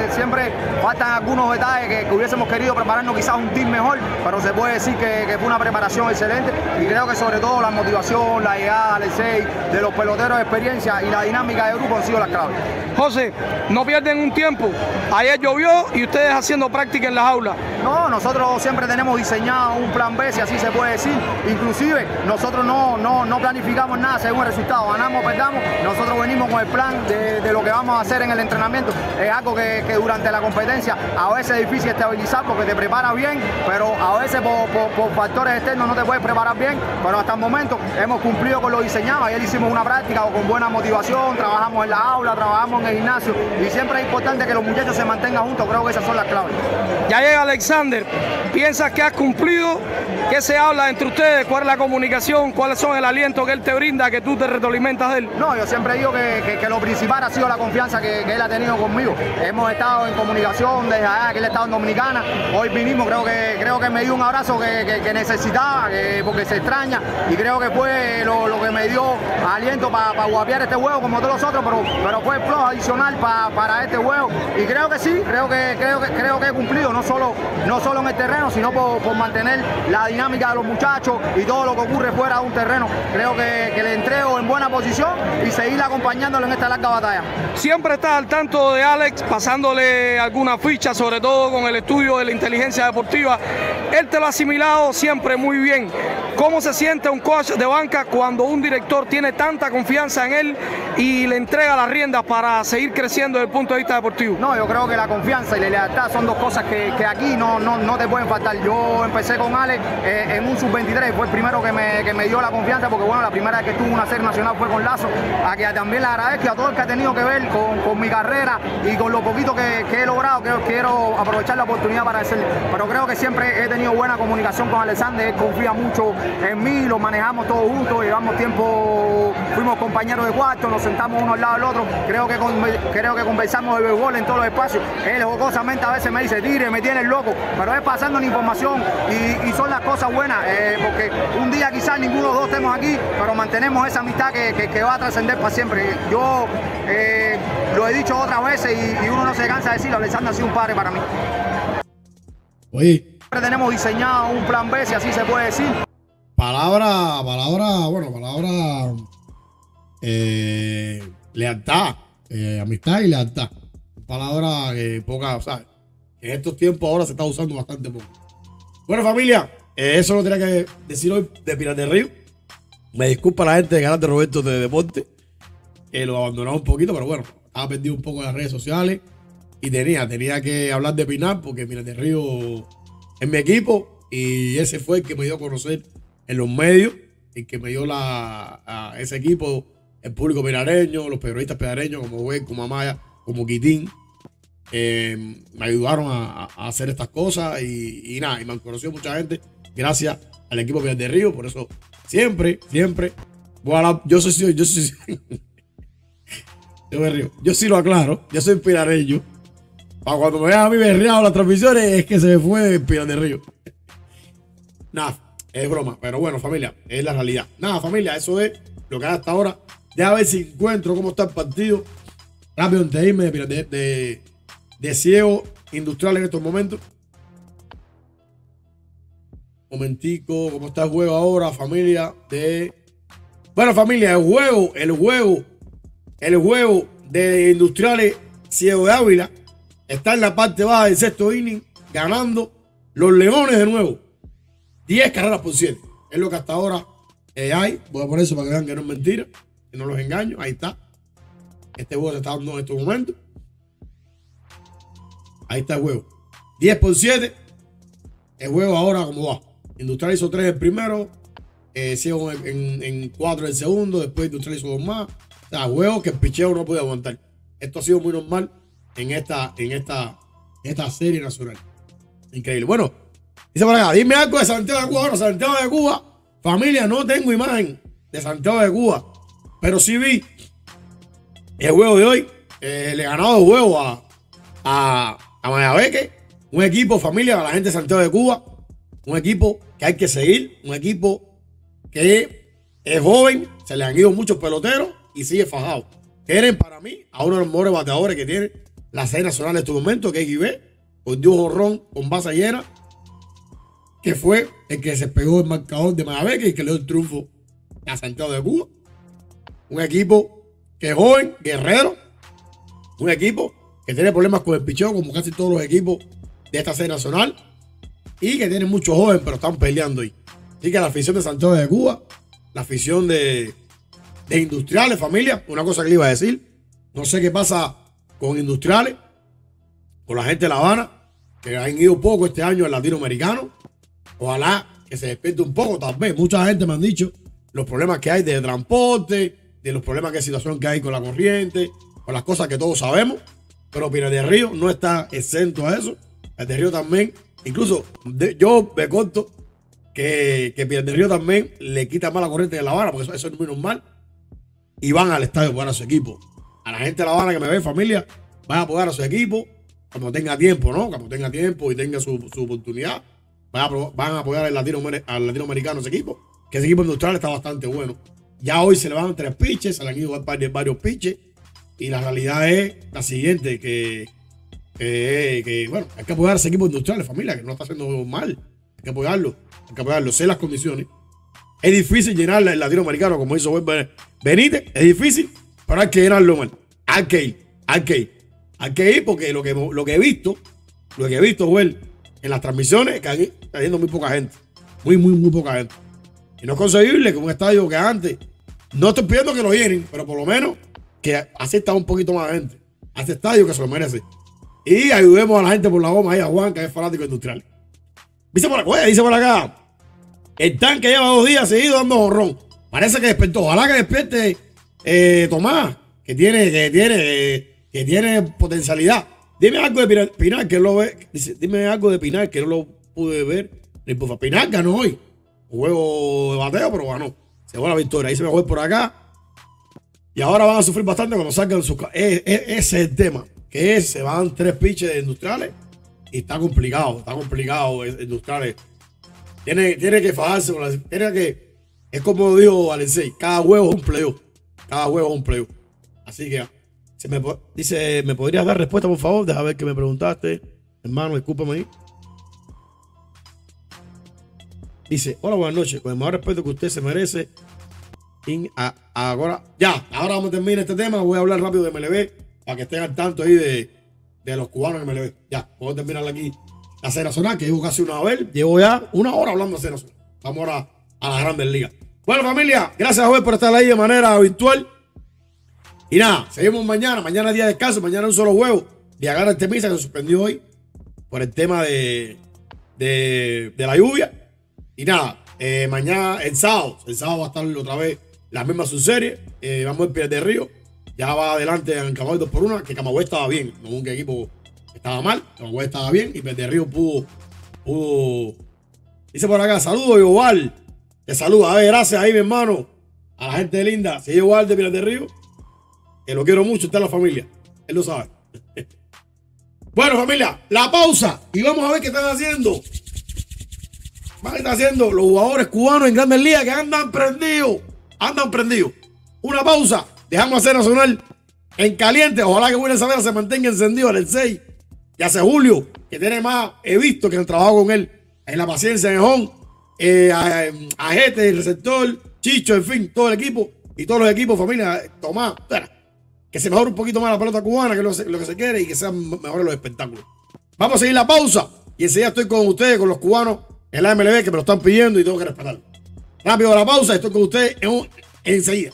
faltan algunos detalles que hubiésemos querido prepararnos quizás un team mejor, pero se puede decir que fue una preparación excelente y creo que sobre todo la motivación, la llegada al Alexei, de los peloteros de experiencia y la dinámica de grupo han sido las claves. José, no pierden un tiempo. Ayer llovió y ustedes haciendo práctica en las aulas. No, nosotros siempre tenemos diseñado un plan B, si así se puede decir. Inclusive nosotros no planificamos nada según el resultado. Ganamos o perdamos, nosotros venimos con el plan de lo que vamos a hacer en el entrenamiento. Es algo que durante la competencia a veces es difícil estabilizar porque te preparas bien, pero a veces por factores externos no te puedes preparar bien. Pero hasta el momento hemos cumplido con lo diseñado. Ayer hicimos una práctica con buena motivación, trabajamos en la aula, trabajamos en el gimnasio y siempre es importante que los muchachos se mantengan juntos. Creo que esas son las claves. Ya llega Alexander. ¿Piensas que has cumplido? ¿Qué se habla entre ustedes? ¿Cuál es la comunicación? ¿Cuáles son el aliento que él te brinda, que tú te retroalimentas de él? No, yo siempre digo que lo principal ha sido la confianza que él ha tenido conmigo. Hemos estado en comunicación desde allá que él estaba en Dominicana. Hoy vinimos, creo que me dio un abrazo que necesitaba, porque se extraña, y creo que fue lo que me dio aliento para guapear este juego como todos los otros, pero fue el plus adicional para este juego. Y creo que sí, creo que he cumplido, no solo en el terreno, sino por mantener la dinámica de los muchachos y todo lo que ocurre fuera de un terreno. Creo que le entrego en buena posición y seguir acompañándolo en esta larga batalla. Siempre estás al tanto de Alex, pasándole alguna ficha, sobre todo con el estudio de la inteligencia deportiva. Él te lo ha asimilado siempre muy bien. ¿Cómo se siente un coach de banca cuando un director tiene tanta confianza en él y le entrega las riendas para seguir creciendo desde el punto de vista deportivo? No, yo creo que la confianza y la lealtad son dos cosas que aquí no te pueden faltar. Yo empecé con Alex en un sub-23, fue el primero que me dio la confianza, porque bueno, la primera vez que tuve una serie nacional fue con Lazo, a que también le agradezco a todo el que ha tenido que ver con mi carrera y con lo poquito que he logrado. Quiero aprovechar la oportunidad para decirle, pero creo que siempre he tenido buena comunicación con Alexander. Él confía mucho en mí, lo manejamos todos juntos, llevamos tiempo, fuimos compañeros de cuarto, nos sentamos uno al lado del otro. Creo que conversamos de béisbol en todos los espacios. Él jocosamente a veces me dice, tire, me tiene loco, pero es pasando la información y son las cosas buenas, porque un día quizás ninguno de los dos estemos aquí, pero mantenemos esa amistad que va a trascender para siempre. Yo lo he dicho otras veces y uno no se cansa de decirlo, Alexander ha sido un padre para mí. Oye. Tenemos diseñado un plan B, si así se puede decir. Lealtad, amistad y lealtad. Palabra poca, o sea, en estos tiempos ahora se está usando bastante poco. Bueno, familia, eso lo tenía que decir hoy de Pinar del Río. Me disculpa la gente de canal de Roberto de Deporte, que lo abandonó un poquito, pero bueno, estaba perdido un poco en las redes sociales. Y tenía que hablar de Pinar porque Pinar del Río es mi equipo y ese fue el que me dio a conocer en los medios, el que me dio a ese equipo, el público pinareño, los periodistas pinareños como Güey, como Amaya, como Quitín. Me ayudaron a hacer estas cosas y nada, y me han conocido mucha gente gracias al equipo Pinar del Río. Por eso siempre voy a hablar. Yo me río. Yo sí lo aclaro, yo soy pinareño. Para cuando me vean a mí berreado las transmisiones, es que se me fue el Pinar del Río. Nada, es broma. Pero bueno, familia, es la realidad. Nada, familia, eso es lo que hay hasta ahora. Deja ver si encuentro cómo está el partido. Rápido antes de irme de Ciego Industrial en estos momentos. Momentico, ¿cómo está el juego ahora, familia? Bueno, familia, el juego de Industriales Ciego de Ávila está en la parte baja del sexto inning, ganando los Leones de nuevo. 10 carreras por 7. Es lo que hasta ahora hay. Voy a poner eso para que vean que no es mentira, que no los engaño. Ahí está. Este juego se está dando en estos momentos. Ahí está el juego. 10 por 7. El juego ahora, ¿cómo va? Industrial hizo 3 el primero. Ciego en 4 el segundo. Después Industrial hizo 2 más. O sea, juego que el picheo no puede aguantar. Esto ha sido muy normal en esta serie nacional. Increíble. Bueno, dice por acá, dime algo de Santiago de Cuba. Bueno, Santiago de Cuba, familia, no tengo imagen de Santiago de Cuba, pero sí vi el juego de hoy. Le he ganado el juego a Mayabeque, un equipo, familia, a la gente de Santiago de Cuba, un equipo que hay que seguir, un equipo que es joven, se le han ido muchos peloteros y sigue fajado. Tienen para mí a uno de los mejores bateadores que tiene la serie nacional en este momento, que es Guibé, con un jonrón con base llena, que fue el que se pegó el marcador de Mayabeque y que le dio el triunfo a Santiago de Cuba. Un equipo que es joven, guerrero, un equipo que tiene problemas con el picheo, como casi todos los equipos de esta serie nacional, y que tiene muchos jóvenes, pero están peleando ahí. Así que la afición de Santiago de Cuba, la afición de Industriales, familia, una cosa que le iba a decir, no sé qué pasa con Industriales, con la gente de La Habana, que han ido poco este año al latinoamericano. Ojalá que se despierte un poco, tal vez. Mucha gente me han dicho los problemas que hay de transporte, de los problemas de situación que hay con la corriente, con las cosas que todos sabemos. Pero Pinar del Río no está exento a eso. Pinar del Río también, incluso yo me conto que Pinar del Río también le quita más la corriente de La Habana, porque eso es muy normal. Y van al estadio a apoyar a su equipo. A la gente de La Habana que me ve, familia, van a apoyar a su equipo cuando tenga tiempo, ¿no? Cuando tenga tiempo y tenga su oportunidad. Van a apoyar al latinoamericano ese equipo, que ese equipo industrial está bastante bueno. Ya hoy se le van 3 pitches, se le han ido varios pitches, y la realidad es la siguiente, que bueno, hay que apoyar a ese equipo industrial, familia, que no está haciendo mal. Hay que apoyarlo, sé las condiciones. Es difícil llenar el latinoamericano, como hizo Benítez, es difícil, pero hay que llenarlo mal. Hay que ir, porque lo que he visto, Joel, en las transmisiones, que está yendo muy poca gente. Muy poca gente. Y no es concebible que un estadio que antes, no estoy pidiendo que lo llenen, pero por lo menos que asista un poquito más de gente a este estadio que se lo merece. Y ayudemos a la gente por la goma ahí, a Juan, que es fanático industrial. Dice por acá, el tanque lleva 2 días seguidos dando jorrón. Parece que despertó. Ojalá que despierte Tomás, que tiene potencialidad. Dime algo de Pinar, que lo ve. Dime algo de Pinar, que no lo pude ver. Pinar ganó hoy. Un juego de bateo, pero ganó. Se fue la victoria. Ahí se me fue por acá. Y ahora van a sufrir bastante cuando salgan sus. Ese es el tema. Que se van 3 pitches de Industriales. Y está complicado Industriales. Tiene que fajarse. Es como dijo Alexei. Cada juego es un playoff. Así que. Dice, ¿me podrías dar respuesta, por favor? Deja ver que me preguntaste. Hermano, discúlpame ahí. Dice, hola, buenas noches. Con el mejor respeto que usted se merece. Ahora vamos a terminar este tema. Voy a hablar rápido de MLB para que estén al tanto ahí de los cubanos en MLB. Ya, puedo terminar aquí la serie nacional, que llevo casi una vez. Llevo ya 1 hora hablando de serie nacional. Vamos ahora a la Grandes Ligas. Bueno, familia, gracias, Joel, por estar ahí de manera virtual. Y nada, seguimos mañana. Mañana es día de descanso. Mañana un solo juego. Diagar Artemisa, que se suspendió hoy por el tema de la lluvia. Y nada, mañana, el sábado va a estar otra vez la misma subserie. Vamos a ver Piedras del Río. Ya va adelante en Camagüey 2-1, que Camagüey estaba bien. No un equipo estaba mal, Camagüey estaba bien y Piedras del Río pudo. Dice por acá, saludos, Igual. Te saluda. A ver, gracias ahí, mi hermano. A la gente linda. Si Igual de Piedras del Río, que lo quiero mucho, está en la familia. Él lo sabe. Bueno, familia, la pausa. Y vamos a ver qué están haciendo. ¿Qué están haciendo los jugadores cubanos en Grandes Ligas que andan prendidos? Andan prendidos. Una pausa. Dejamos hacer Nacional en caliente. Ojalá que William Saavedra se mantenga encendido al 6. Y hace Julio, que tiene más, he visto que han trabajado con él en la paciencia en el home. A Jete, el receptor, Chicho, en fin, todo el equipo. Y todos los equipos, familia, Tomás. Que se mejore un poquito más la pelota cubana, que es lo que se quiere, y que sean mejores los espectáculos. Vamos a seguir la pausa. Y enseguida estoy con ustedes, con los cubanos en la MLB, que me lo están pidiendo y tengo que respetarlo. Rápido la pausa, estoy con ustedes enseguida.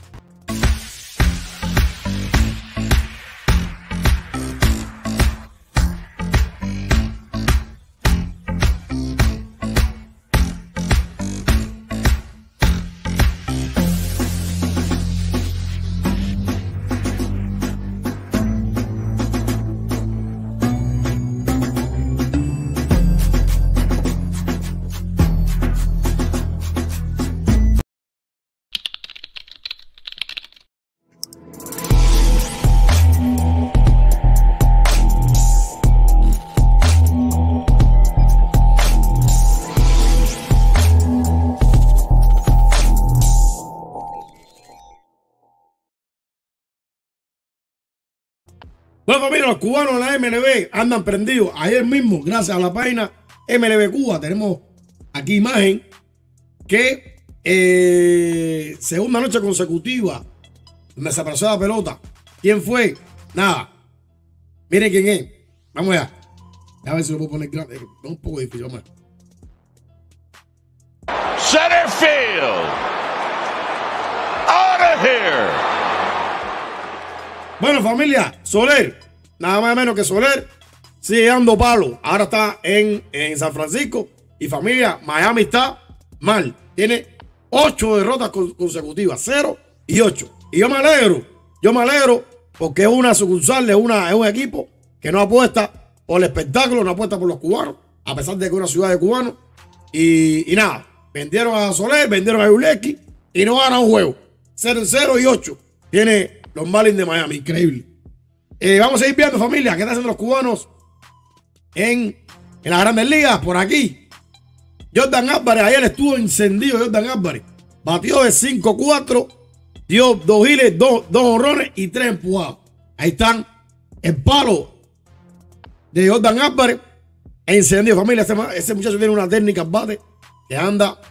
Bueno, familia, los cubanos en la MLB andan prendidos. Ayer mismo, gracias a la página MLB Cuba, tenemos aquí imagen que segunda noche consecutiva me desapareció la pelota. ¿Quién fue? Nada. Miren quién es. Vamos allá. A ver si lo puedo poner grande. Es un poco difícil. Vamos allá. Center field. Out of here. Bueno, familia, Soler, nada más o menos que Soler, sigue dando palo. Ahora está en San Francisco. Y familia, Miami está mal. Tiene 8 derrotas consecutivas, 0 y 8. Y yo me alegro porque es una sucursal, es un equipo que no apuesta por el espectáculo, no apuesta por los cubanos, a pesar de que es una ciudad de cubanos. Y nada, vendieron a Soler, vendieron a Yuleski y no ganan un juego. 0 y 8 tiene los Marlins de Miami, increíble. Vamos a ir viendo, familia, qué están haciendo los cubanos en las Grandes Ligas. Por aquí, Jordan Álvarez, ayer estuvo encendido. Jordan Álvarez batió de 5-4, dio 2 giles, 2 honrones y 3 empujados. Ahí están el palo de Jordan Álvarez encendido, familia. Ese muchacho tiene una técnica al bate que anda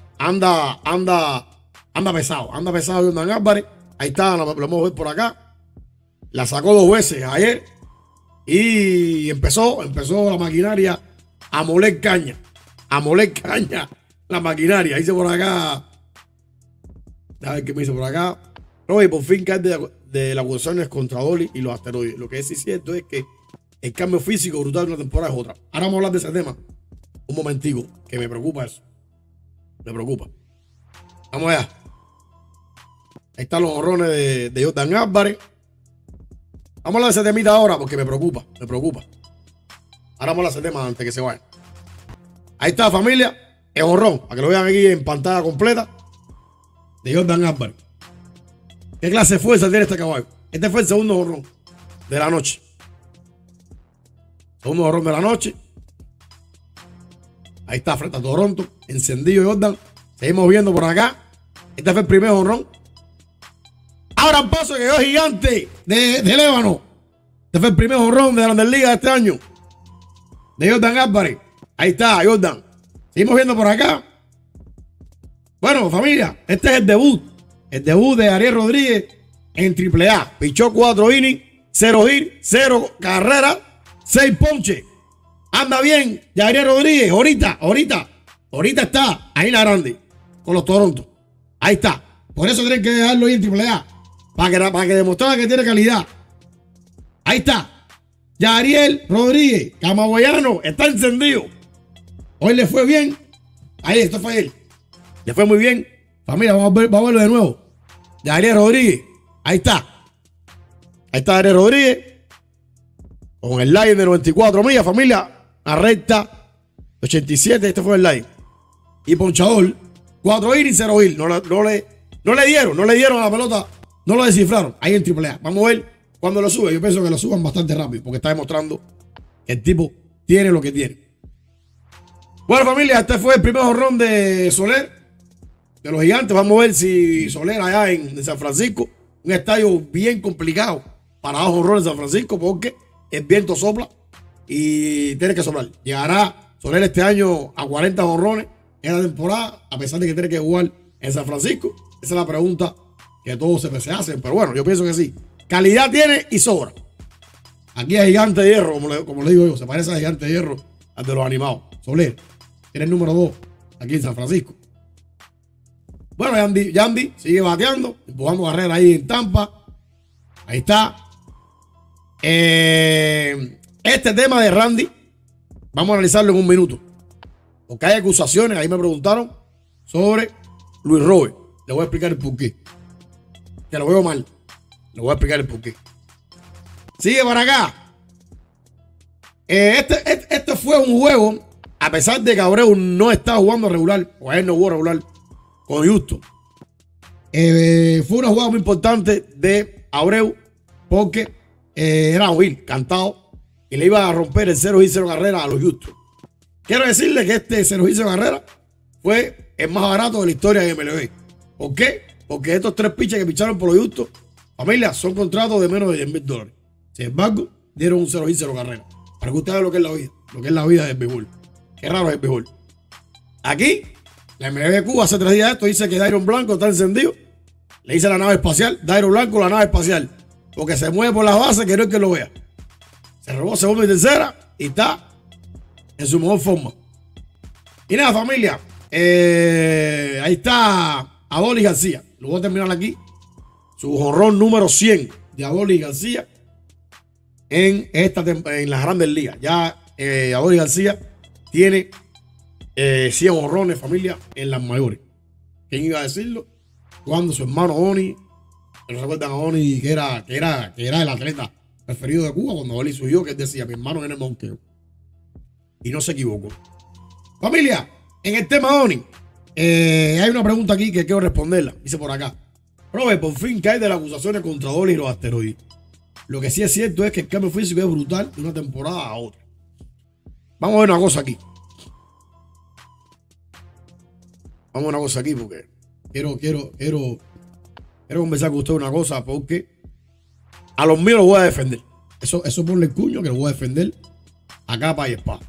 pesado. Anda pesado Jordan Álvarez. Ahí está, lo vamos a ver por acá. La sacó 2 veces ayer. Y empezó la maquinaria a moler caña. La maquinaria. Dice por acá. A ver qué me dice por acá. Roy, por fin cae de las acusaciones contra Dolly y los asteroides. Lo que es cierto es que el cambio físico brutal de una temporada es otra. Ahora vamos a hablar de ese tema. Un momentico, que me preocupa eso. Me preocupa. Vamos allá. Ahí están los honrones de Jordan Álvarez. Vamos a hablar de ese temita ahora porque me preocupa. Ahora vamos a hablar de ese tema antes que se vaya. Ahí está, familia. El honrón, para que lo vean aquí en pantalla completa, de Jordan Álvarez. ¿Qué clase de fuerza tiene este caballo? Este fue el segundo honrón de la noche. Segundo honrón de la noche. Ahí está, frente a Toronto. Encendido Jordan. Seguimos viendo por acá. Este fue el primer honrón. Abran paso, que es gigante de Lébano. Este fue el primer honrón de la Grandes Ligas de este año. De Jordan Álvarez. Ahí está, Jordan. Seguimos viendo por acá. Bueno, familia, este es el debut. El debut de Ariel Rodríguez en AAA. Pichó 4 innings, 0 hit, 0 carreras, 6 ponches. Anda bien, Ariel Rodríguez. Ahorita está ahí en la grande con los Toronto. Ahí está. Por eso tienen que dejarlo ahí en AAA. Para que demostrara que tiene calidad. Ahí está. Yariel Rodríguez, camagüeyano, está encendido. Hoy le fue bien. Ahí, esto fue él. Le fue muy bien. Familia, vamos a verlo de nuevo. Yariel Rodríguez, ahí está. Ahí está Yariel Rodríguez. Con el live de 94 millas, familia. A recta 87, este fue el live. Y ponchador, 4 innings, 0 hit. No le dieron a la pelota. No lo descifraron. Ahí en AAA. Vamos a ver cuando lo sube. Yo pienso que lo suban bastante rápido porque está demostrando que el tipo tiene lo que tiene. Bueno, familia, este fue el primer jonrón de Soler, de los Gigantes. Vamos a ver si Soler allá en San Francisco, un estadio bien complicado para dar jonrón en San Francisco porque el viento sopla y tiene que soplar. Llegará Soler este año a 40 jonrones en la temporada, a pesar de que tiene que jugar en San Francisco. Esa es la pregunta que todos se hacen, pero bueno, yo pienso que sí. Calidad tiene y sobra. Aquí es Gigante de Hierro, como le digo yo, se parece a Gigante de Hierro al de los animados. Soler tiene el número 2 aquí en San Francisco. Bueno, Yandy sigue bateando, empujando carrera ahí en Tampa. Ahí está. Este tema de Randy, vamos a analizarlo en un minuto. Porque hay acusaciones, ahí me preguntaron sobre Luis Robert. Le voy a explicar el porqué. Que lo veo mal. Le voy a explicar el porqué. Sigue para acá. Este fue un juego, a pesar de que Abreu no está jugando regular, o él no jugó regular con Houston. Fue una jugada muy importante de Abreu porque era un hit cantado y le iba a romper el 0 hit 0 carrera a los Houston. Quiero decirle que este 0 hit 0 carrera fue el más barato de la historia de MLB. ¿Por qué? Porque estos 3 pitchers que picharon por los Houston, familia, son contratos de menos de $10,000. Sin embargo, dieron un 0 hit 0 carrera. Para que ustedes vean lo que es la vida. Lo que es la vida del béisbol. Qué raro es el béisbol. Aquí, la MLB de Cuba hace 3 días de esto dice que Dairon Blanco está encendido. Le dice a la nave espacial, Dairon Blanco, la nave espacial. Porque se mueve por las bases, que no es que lo vea. Se robó segunda y tercera y está en su mejor forma. Y nada, familia. Ahí está Adolis García. Lo voy a terminar aquí. Su jonrón número 100 de Adolis García en las Grandes Ligas. Ya Adolis García tiene 100 jonrones, familia, en las mayores. ¿Quién iba a decirlo? Cuando su hermano Oni, ¿no recuerdan a Oni que era el atleta preferido de Cuba? Cuando Oli subió, que él decía, mi hermano viene el monqueo. Y no se equivocó. Familia, en el tema de Oni, hay una pregunta aquí que quiero responderla. Dice por acá, Robert, por fin cae de las acusaciones contra Oli y los asteroides. Lo que sí es cierto es que el cambio físico es brutal de una temporada a otra. Vamos a ver una cosa aquí. Vamos a una cosa aquí porque quiero conversar con usted una cosa porque a los míos los voy a defender. Eso ponle el cuño que los voy a defender a capa y espada.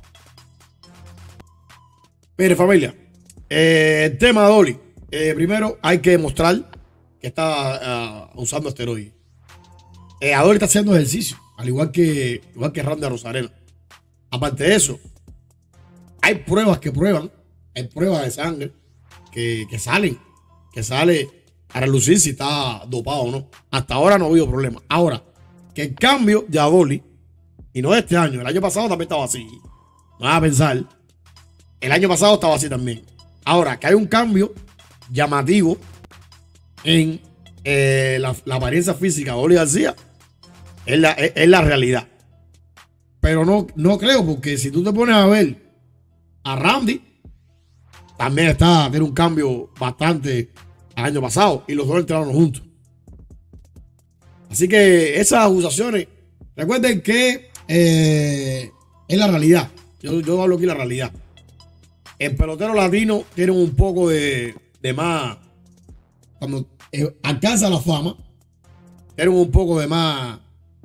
Mire, familia, el tema de Oli. Primero hay que demostrar que está usando esteroides. Adoli está haciendo ejercicio, al igual que Randy Arozarena. Aparte de eso, hay pruebas que prueban, hay pruebas de sangre que sale a relucir si está dopado o no. Hasta ahora no ha habido problema. Ahora, que el cambio de Adoli, y no de este año, el año pasado también estaba así. No vas a pensar, el año pasado estaba así también. Ahora, que hay un cambio llamativo en la apariencia física de Adoli García, es la realidad. Pero no creo, porque si tú te pones a ver a Randy, también tiene un cambio bastante al año pasado y los dos entraron juntos. Así que esas acusaciones, recuerden que es la realidad. Yo hablo aquí de la realidad. El pelotero latino tiene un poco de más, cuando alcanza la fama, tienen un poco de más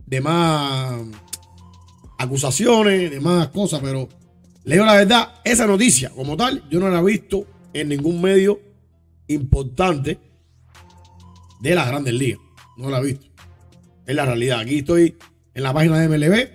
acusaciones, de más cosas, pero le digo la verdad, esa noticia como tal, yo no la he visto en ningún medio importante de las Grandes Ligas. No la he visto. Es la realidad. Aquí estoy en la página de MLB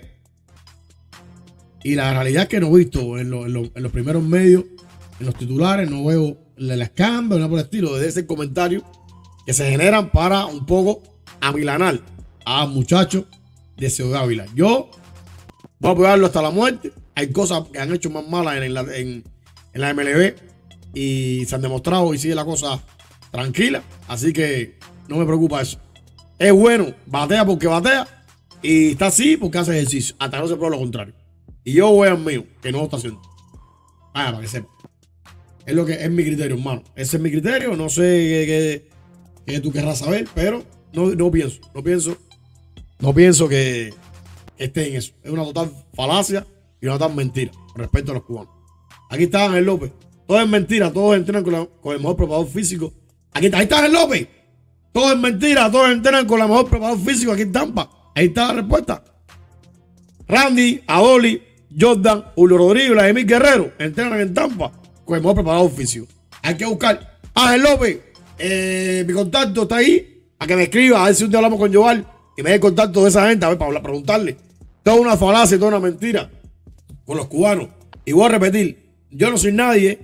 y la realidad es que no he visto en los primeros medios, en los titulares, no veo el escándalo, nada por el estilo, desde ese comentario que se generan para un poco amilanar a muchachos de Ciudad Ávila. Yo Voy a apoyarlo hasta la muerte. Hay cosas que han hecho más malas en la MLB y se han demostrado y sigue la cosa tranquila. Así que no me preocupa eso. Es bueno, batea porque batea y está así porque hace ejercicio. Hasta que no se pruebe lo contrario. Y yo voy al mío, que no lo está haciendo. Vaya, para que sepa. Es lo que es mi criterio, hermano. Ese es mi criterio. No sé qué tú querrás saber, pero no pienso que esté en eso. Es una total falacia y una total mentira con respecto a los cubanos. Aquí está Ángel López. Todo es mentira. Todos entrenan con el mejor preparador físico. Ahí está Ángel López. Todo es mentira. Todos entrenan con el mejor preparador físico aquí en Tampa. Ahí está la respuesta. Randy, Adoli, Jordan, Julio Rodríguez, Vladimir Guerrero entrenan en Tampa con el mejor preparador físico. Hay que buscar. Ángel López, mi contacto está ahí. A que me escriba, a ver si un día hablamos con Joval y me dé el contacto de esa gente, a ver, para preguntarle. Toda una falacia, toda una mentira con los cubanos. Y voy a repetir, yo no soy nadie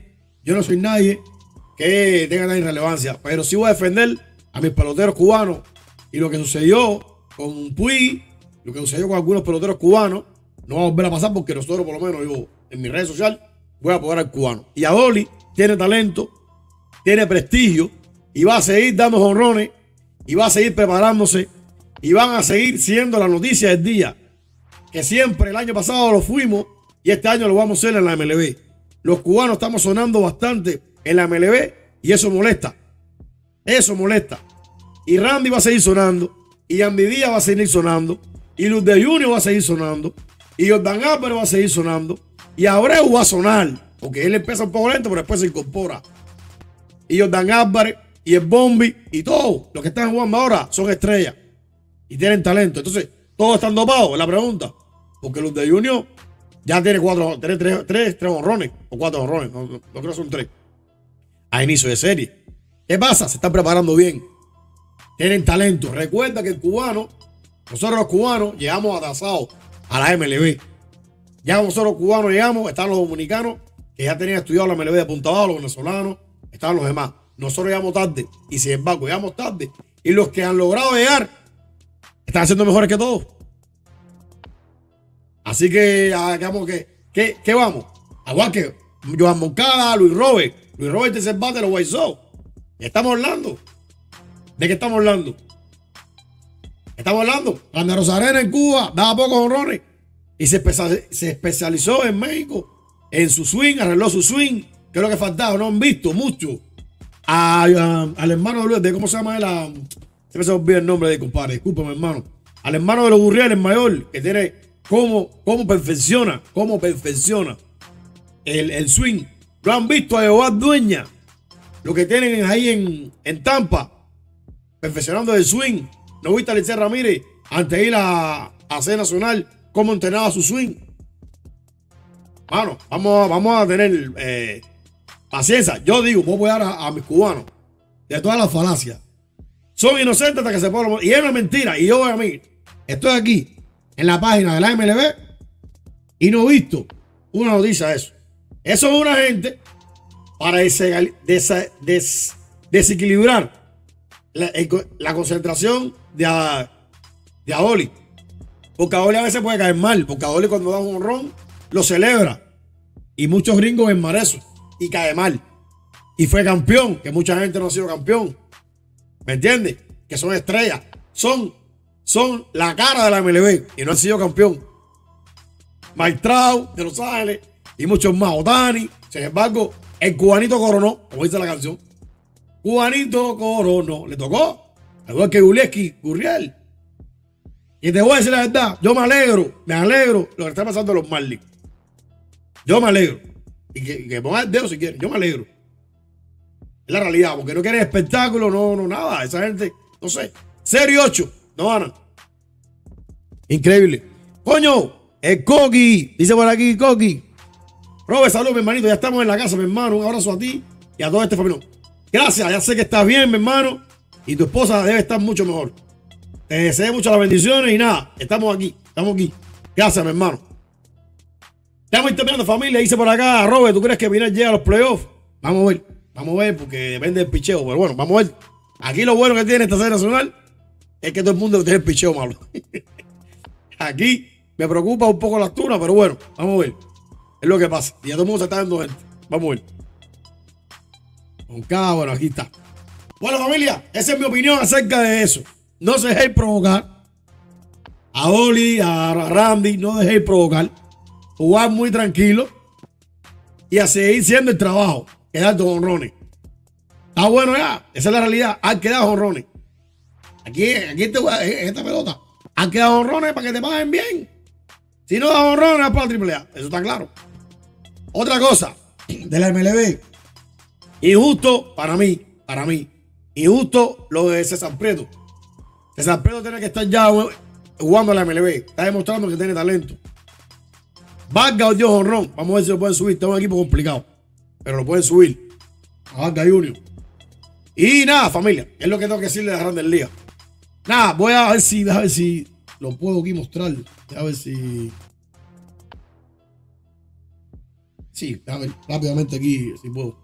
que tenga tanta irrelevancia, pero sí voy a defender a mis peloteros cubanos y lo que sucedió con Puig, lo que sucedió con algunos peloteros cubanos, no va a volver a pasar porque nosotros, por lo menos, yo en mis redes sociales voy a apoyar al cubano. Y Adoli tiene talento, tiene prestigio y va a seguir dando jonrones y va a seguir preparándose y van a seguir siendo la noticia del día. Que siempre el año pasado lo fuimos y este año lo vamos a hacer en la MLB. Los cubanos estamos sonando bastante en la MLB y eso molesta. Eso molesta. Y Randy va a seguir sonando. Y Andy Díaz va a seguir sonando. Y Luz de Junior va a seguir sonando. Y Jordan Álvarez va a seguir sonando. Y Abreu va a sonar. Porque él empieza un poco lento, pero después se incorpora. Y Jordan Álvarez y el Bombi y todos los que están jugando ahora son estrellas. Y tienen talento. Entonces, todos están dopados, es la pregunta. Porque Luz de Junior ya tiene tres honrones. O 4 honrones. No creo que son 3. A inicio de serie. ¿Qué pasa? Se están preparando bien. Tienen talento. Recuerda que nosotros los cubanos llegamos atrasados a la MLB. Ya nosotros los cubanos llegamos, están los dominicanos que ya tenían estudiado la MLB de punta abajo, los venezolanos, estaban los demás. Nosotros llegamos tarde y sin embargo llegamos tarde. Y los que han logrado llegar están haciendo mejores que todos. Así que, ¿qué vamos? Igual que Joan Moncada, Luis Robert. Luis Robert es el bate de los White Sox. Estamos hablando. ¿De qué estamos hablando? Estamos hablando. Randy Rosarena en Cuba daba pocos honrones y se especializó en México en su swing, arregló su swing. ¿Qué es lo que faltaba? No han visto mucho al hermano de Luis, ¿cómo se llama él? Se me olvida el nombre de compadre, discúlpame, hermano. Al hermano de los Gurriel, el mayor, que tiene cómo perfecciona el swing. Lo han visto a Jehová Dueña, lo que tienen ahí en Tampa, perfeccionando el swing. ¿No viste a Licey Ramírez antes de ir a C Nacional cómo entrenaba su swing? Bueno, vamos a tener paciencia. Yo digo, voy a apoyar a mis cubanos de todas las falacias. Son inocentes hasta que se pongan. Y es una mentira. Y yo voy a mí. Estoy aquí en la página de la MLB y no he visto una noticia de eso. Eso es una gente para desequilibrar la concentración de Adoli. Porque Adoli a veces puede caer mal. Porque Adoli cuando da un honrón lo celebra. Y muchos gringos ven mal eso. Y cae mal. Y fue campeón. Que mucha gente no ha sido campeón. ¿Me entiendes? Que son estrellas. Son la cara de la MLB. Y no han sido campeón. Mike Trout de Los Ángeles. Y muchos más. Otani. Sin embargo, el cubanito coronó. Como dice la canción. Cubanito coronó. Le tocó. Igual que Gurriel. Y te voy a decir la verdad. Yo me alegro lo que está pasando en los Marlins. Yo me alegro. Y que ponga el dedo si quieren. Yo me alegro. Es la realidad. Porque no quieren espectáculo. No, nada. Esa gente, no sé. 0 y 8. No ganan. Increíble. Coño. El Coqui. Dice por aquí, Coqui. Robert, salud, mi hermanito. Ya estamos en la casa, mi hermano. Un abrazo a ti y a todo este familia. Gracias. Ya sé que estás bien, mi hermano. Y tu esposa debe estar mucho mejor. Te deseo muchas las bendiciones y nada. Estamos aquí. Gracias, mi hermano. Estamos terminando, familia. Dice por acá, Robert, ¿tú crees que Pinal llega a los playoffs? Vamos a ver, porque depende del picheo. Pero bueno, vamos a ver. Aquí lo bueno que tiene esta serie nacional es que todo el mundo tiene el picheo malo. Aquí Me preocupa un poco la altura, pero bueno, vamos a ver. Es lo que pasa. Y ya todo el mundo se está dando gente. Vamos a ver. Con K, bueno, aquí está. Bueno, familia, esa es mi opinión acerca de eso. No se dejéis provocar. A Oli, a Randy, no dejéis provocar. Jugar muy tranquilo. Y a seguir siendo el trabajo. Quedar dos honrones. Está bueno ya. Esa es la realidad. Hay que dar honrones. Aquí en esta pelota. Hay que dar honrones para que te paguen bien. Si no das honrones, es para la AAA. Eso está claro. Otra cosa de la MLB. Injusto para mí. Injusto lo de César Prieto. César Prieto tiene que estar ya jugando a la MLB. Está demostrando que tiene talento. Vargas dio jonrón. Vamos a ver si lo pueden subir. Está un equipo complicado. Pero lo pueden subir. A Vargas Junior. Y nada, familia. Es lo que tengo que decirle de Grandes Ligas. Nada, voy a ver si lo puedo aquí mostrar. A ver si. Sí, a ver, rápidamente aquí, si puedo.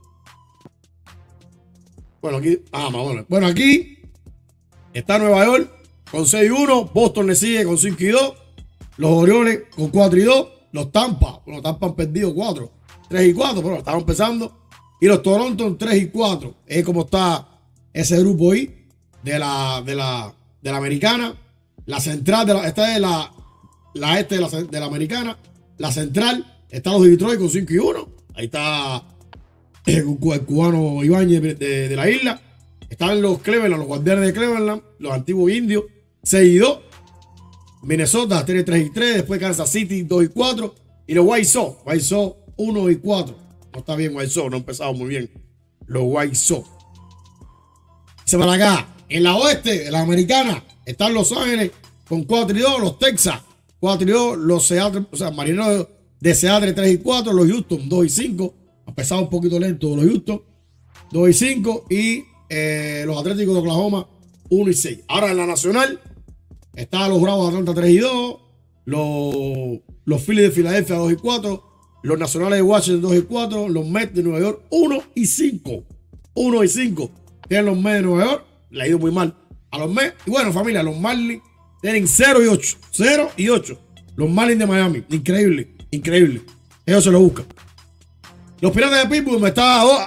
Bueno, aquí. Bueno, aquí está Nueva York con 6-1. Boston le sigue con 5-2. Los Orioles con 4-2. Los Tampa han perdido 3-4, pero estaban empezando. Y los Toronto en 3-4. Es como está ese grupo ahí de la americana. La central esta es la de la americana. La central está los Detroit con 5-1. Ahí está el cubano Ibáñez de la isla. Están los Cleveland, los guardianes de Cleveland, los antiguos indios, 6-2. Minnesota tiene 3-3. Después Kansas City 2-4. Y los White Sox 1-4. No está bien White Sox, no han empezado muy bien los White Sox. Se van acá. En la oeste, en la americana, están Los Ángeles con 4-2. Los Texas 4-2. Los Seattle, Marineros de Seattle 3-4. Los Houston 2-5. Ha empezado un poquito lento los Houston 2-5. Y los Atléticos de Oklahoma 1-6. Ahora en la nacional están los Bravos de Atlanta 3-2. Los Phillies de Filadelfia 2-4. Los Nacionales de Washington 2-4. Los Mets de Nueva York 1-5. 1-5. Tienen los Mets de Nueva York. Le ha ido muy mal a los Mets. Y bueno, familia, los Marlins tienen 0-8. 0-8. Los Marlins de Miami. Increíble. Ellos se lo buscan. Los Piratas de Pittsburgh me está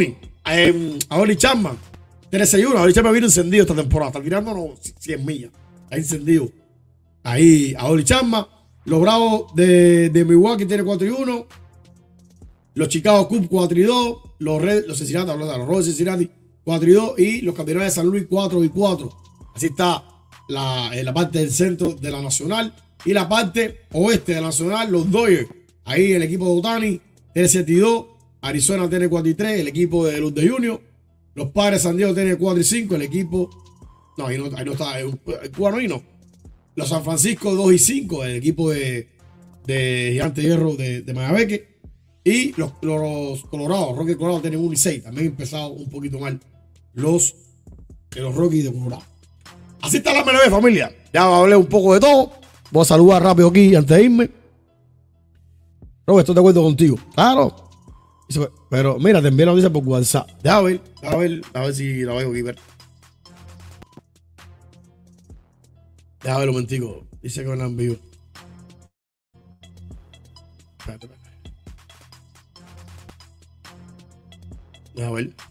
Adonis Chapman. 13-1. Adonis Chapman vino encendido esta temporada. Está tirando 100 millas. Está encendido. Ahí, Adonis Chapman. Los Bravos de Milwaukee tienen 4-1. Los Chicago Cubs 4-2. Los Rojos de Cincinnati 4-2. Y los Cardinales de San Luis 4-4. Así está la parte del centro de la Nacional. Y la parte oeste de la Nacional, los Dodgers. Ahí el equipo de Ohtani tiene 7-2. Arizona tiene 4-3. El equipo de Luz de Junior. Los Padres de San Diego tienen 4-5. El equipo. No, ahí no está. El cubano ahí no. Los San Francisco 2-5, el equipo de Gigante Hierro de Mayabeque. Y los Colorados, Rockies de Colorado tienen 1-6. También han empezado un poquito mal los Rockies de Colorado. Así está la MLB, familia. Ya hablé un poco de todo. Voy a saludar rápido aquí antes de irme. Robert, estoy de acuerdo contigo. Claro. Pero mira, te envié la noticia por WhatsApp. A ver si la veo aquí. Déjame ver un momentico. Dice que me la envío. Espérate. Déjame ver.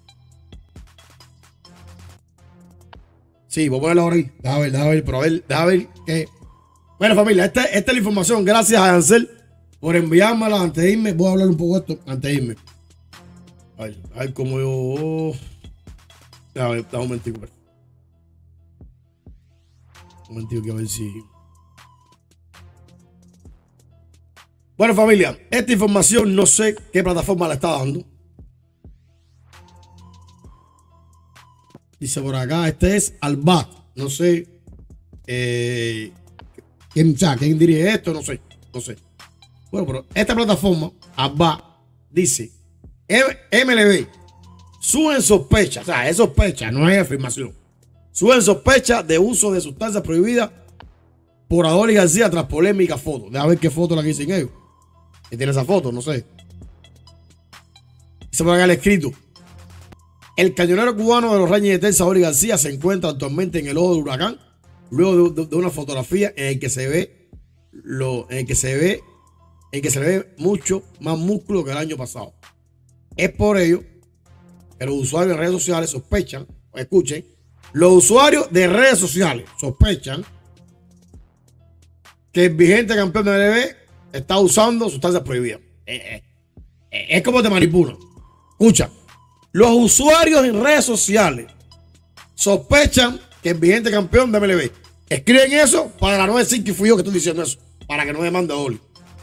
Sí, voy a ponerla ahora ahí. Déjame ver, pero déjame ver qué. Bueno, familia, esta es la información. Gracias a Ansel por enviármela antes de irme. Voy a hablar un poco de esto antes de irme. A ver cómo yo. Déjame ver, un momentico. Un momentico que a ver si. Bueno, familia, esta información no sé qué plataforma la está dando. Dice por acá, este es Albat. No sé quién dirige esto, no sé. Bueno, pero esta plataforma, Albat, dice MLB suben sospecha, o sea, es sospecha, no es afirmación. Suben sospecha de uso de sustancias prohibidas por Adolis García tras polémica foto. Déjame ver qué foto la que dicen ellos. ¿Qué tiene esa foto? No sé. Se puede haber escrito. El cañonero cubano de los Rangers de Texas, Adolis García, se encuentra actualmente en el ojo del huracán luego de una fotografía en la que se ve en el que se le ve mucho más músculo que el año pasado. Es por ello que los usuarios de redes sociales sospechan, escuchen, los usuarios de redes sociales sospechan que el vigente campeón de MLB está usando sustancias prohibidas. Es como te manipulan. Escucha, los usuarios en redes sociales sospechan que el vigente campeón de MLB. Escriben eso para no decir que fui yo que estoy diciendo eso, para que no demande a Oli.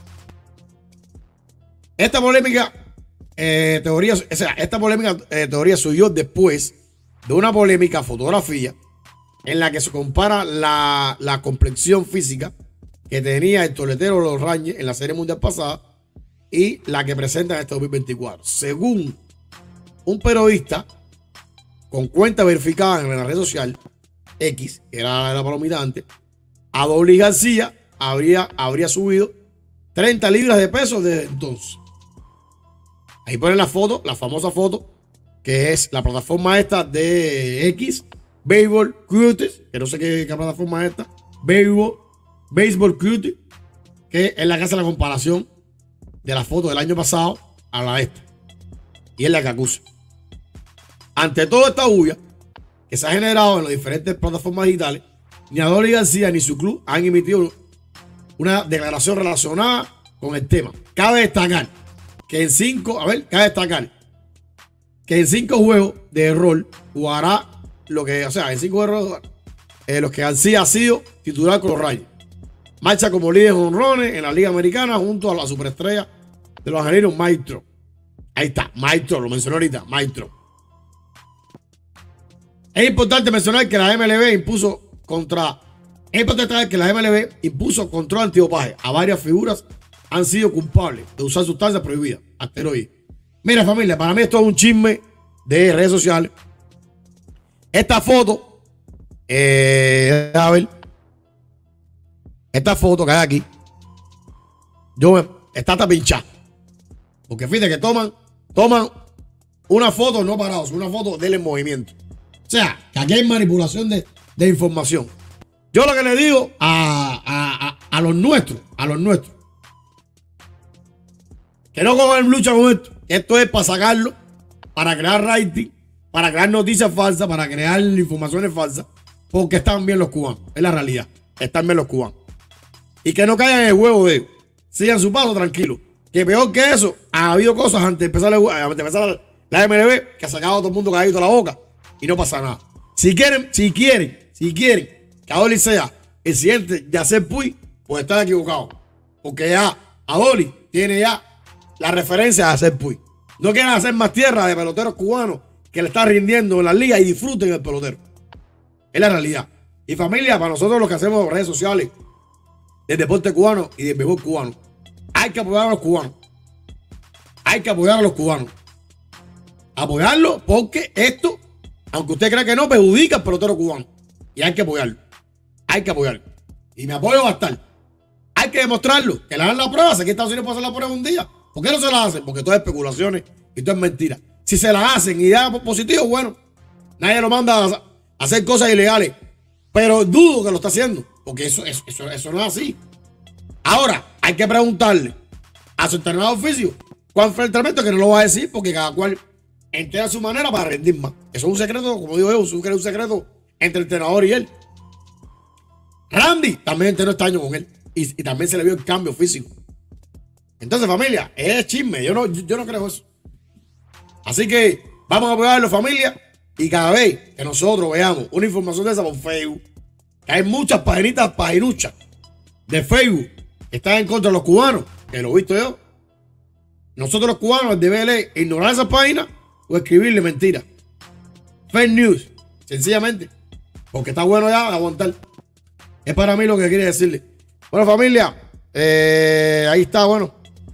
Esta polémica teoría surgió después de una polémica fotografía en la que se compara la complexión física que tenía el toletero de los Rangers en la Serie Mundial pasada y la que presenta en este 2024. Según un periodista con cuenta verificada en la red social X, que era la palomita antes, Adolis García habría subido 30 libras de peso desde entonces. Ahí ponen la foto, la famosa foto, que es la plataforma esta de X, Baseball Cuties, que no sé qué plataforma es esta, Baseball Cuties, que es la que hace la comparación de la foto del año pasado a la de esta. Y es la que acusa. Ante toda esta bulla que se ha generado en las diferentes plataformas digitales, ni Adolis García ni su club han emitido una declaración relacionada con el tema. Cabe destacar que en 5 juegos de rol jugará en 5 juegos los que García ha sido titular con los Rangers. Marcha como líder en honrones en la Liga Americana junto a la superestrella de los angelinos, Mike Trout. Ahí está, Mike Trout, lo mencioné ahorita, Mike Trout. Es importante mencionar que la MLB impuso control antidopaje a varias figuras han sido culpables de usar sustancias prohibidas, asteroides. Mira, familia, para mí esto es un chisme de redes sociales. Esta foto, a ver, esta foto que hay aquí, está hasta pinchada. Porque fíjate que toman una foto no parados, una foto de él en movimiento. O sea, que aquí hay manipulación de información. Yo lo que le digo a los nuestros, que no cojan lucha con esto. Esto es para sacarlo, para crear rating, para crear noticias falsas, para crear informaciones falsas, porque están bien los cubanos. Es la realidad. Están bien los cubanos. Y que no caigan en el huevo de ellos. Sigan su paso tranquilo. Que peor que eso, ha habido cosas antes de empezar la MLB que ha sacado a todo el mundo caído la boca y no pasa nada. Si quieren que Adolis sea el siguiente Yasser Puig, pues están equivocados. Porque ya Adolis tiene ya la referencia a Yasser Puig. No quieren hacer más tierra de peloteros cubanos que le están rindiendo en la liga y disfruten el pelotero. Es la realidad. Y familia, para nosotros los que hacemos redes sociales del deporte cubano y del béisbol cubano, hay que apoyar a los cubanos. Hay que apoyar a los cubanos. Apoyarlo porque esto, aunque usted crea que no, perjudica al pelotero cubano. Y hay que apoyarlo. Hay que apoyarlo. Y mi apoyo va a estar. Hay que demostrarlo. Que le hagan la prueba. Si aquí Estados Unidos puede hacer la prueba un día. ¿Por qué no se la hacen? Porque todo es especulaciones y todo es mentira. Si se la hacen y da positivo, bueno, nadie lo manda a hacer cosas ilegales. Pero dudo que lo está haciendo. Porque eso no es así. Ahora, hay que preguntarle a su entrenador físico cuál fue el entrenamiento, que no lo va a decir porque cada cual entrena a su manera para rendir más. Eso es un secreto, como digo yo, es un secreto entre el entrenador y él. Randy también entrenó este año con él y también se le vio el cambio físico. Entonces, familia, es chisme. Yo no creo eso. Así que vamos a apoyarlo, familia. Y cada vez que nosotros veamos una información de esa por Facebook, que hay muchas paginuchas de Facebook que están en contra de los cubanos, que lo he visto yo. Nosotros los cubanos debemos ignorar esas páginas o escribirle mentiras. Fake news, sencillamente. Porque está bueno ya aguantar. Es para mí lo que quiere decirle. Bueno, familia, ahí está, bueno.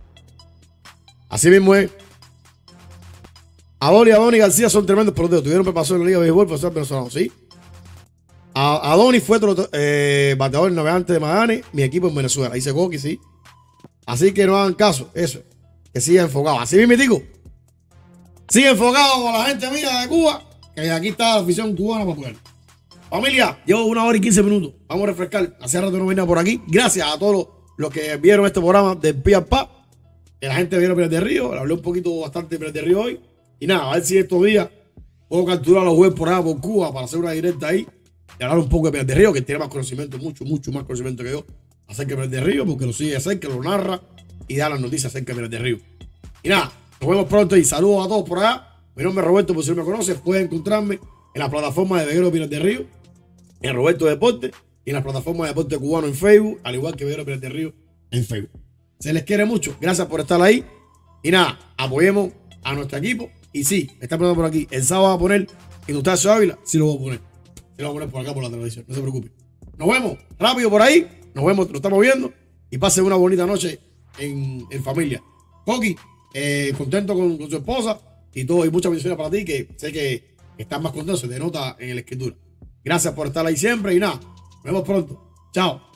Así mismo es. Adonis y García son tremendos peloteros. Tuvieron preparación en la Liga de Béisbol, profesor venezolano, ¿sí? Adonis fue bateador navegante de Miami, mi equipo en Venezuela. Dice Coqui, sí. Así que no hagan caso, eso. Que sigan enfocados. Así mismo digo. Sigan enfocados con la gente mía de Cuba, que aquí está la afición cubana para apoyar. Familia, llevo 1 hora y 15 minutos. Vamos a refrescar. Hace rato no venía por aquí. Gracias a todos los que vieron este programa de Pie al Pa. La gente vieron Pinar del Río. Le hablé un poquito bastante de Pinar del Río hoy. Y nada, a ver si estos días puedo capturar a los jueces por allá por Cuba para hacer una directa ahí y hablar un poco de Pinar del Río, que tiene más conocimiento, mucho más conocimiento que yo acerca de Pinar del Río, porque lo sigue acerca, lo narra y da las noticias acerca de Pinar del Río. Y nada, nos vemos pronto y saludos a todos por allá. Mi nombre es Roberto, por si no me conoces, pueden encontrarme en la plataforma de Veguero Pinar del Río, en Roberto Deporte, y en la plataforma de Deporte Cubano en Facebook, al igual que Veguero Pinar del Río en Facebook. Se les quiere mucho, gracias por estar ahí. Y nada, apoyemos a nuestro equipo. Y sí, me están preguntando por aquí, el sábado va a poner Industrial Ávila, sí lo voy a poner. Sí lo voy a poner por acá por la televisión, no se preocupe. Nos vemos rápido por ahí, nos vemos, nos estamos viendo. Y pasen una bonita noche en familia. Coqui, contento con su esposa y todo, y muchas bendiciones para ti, que sé que estás más contento, se te nota en la escritura. Gracias por estar ahí siempre y nada, nos vemos pronto. Chao.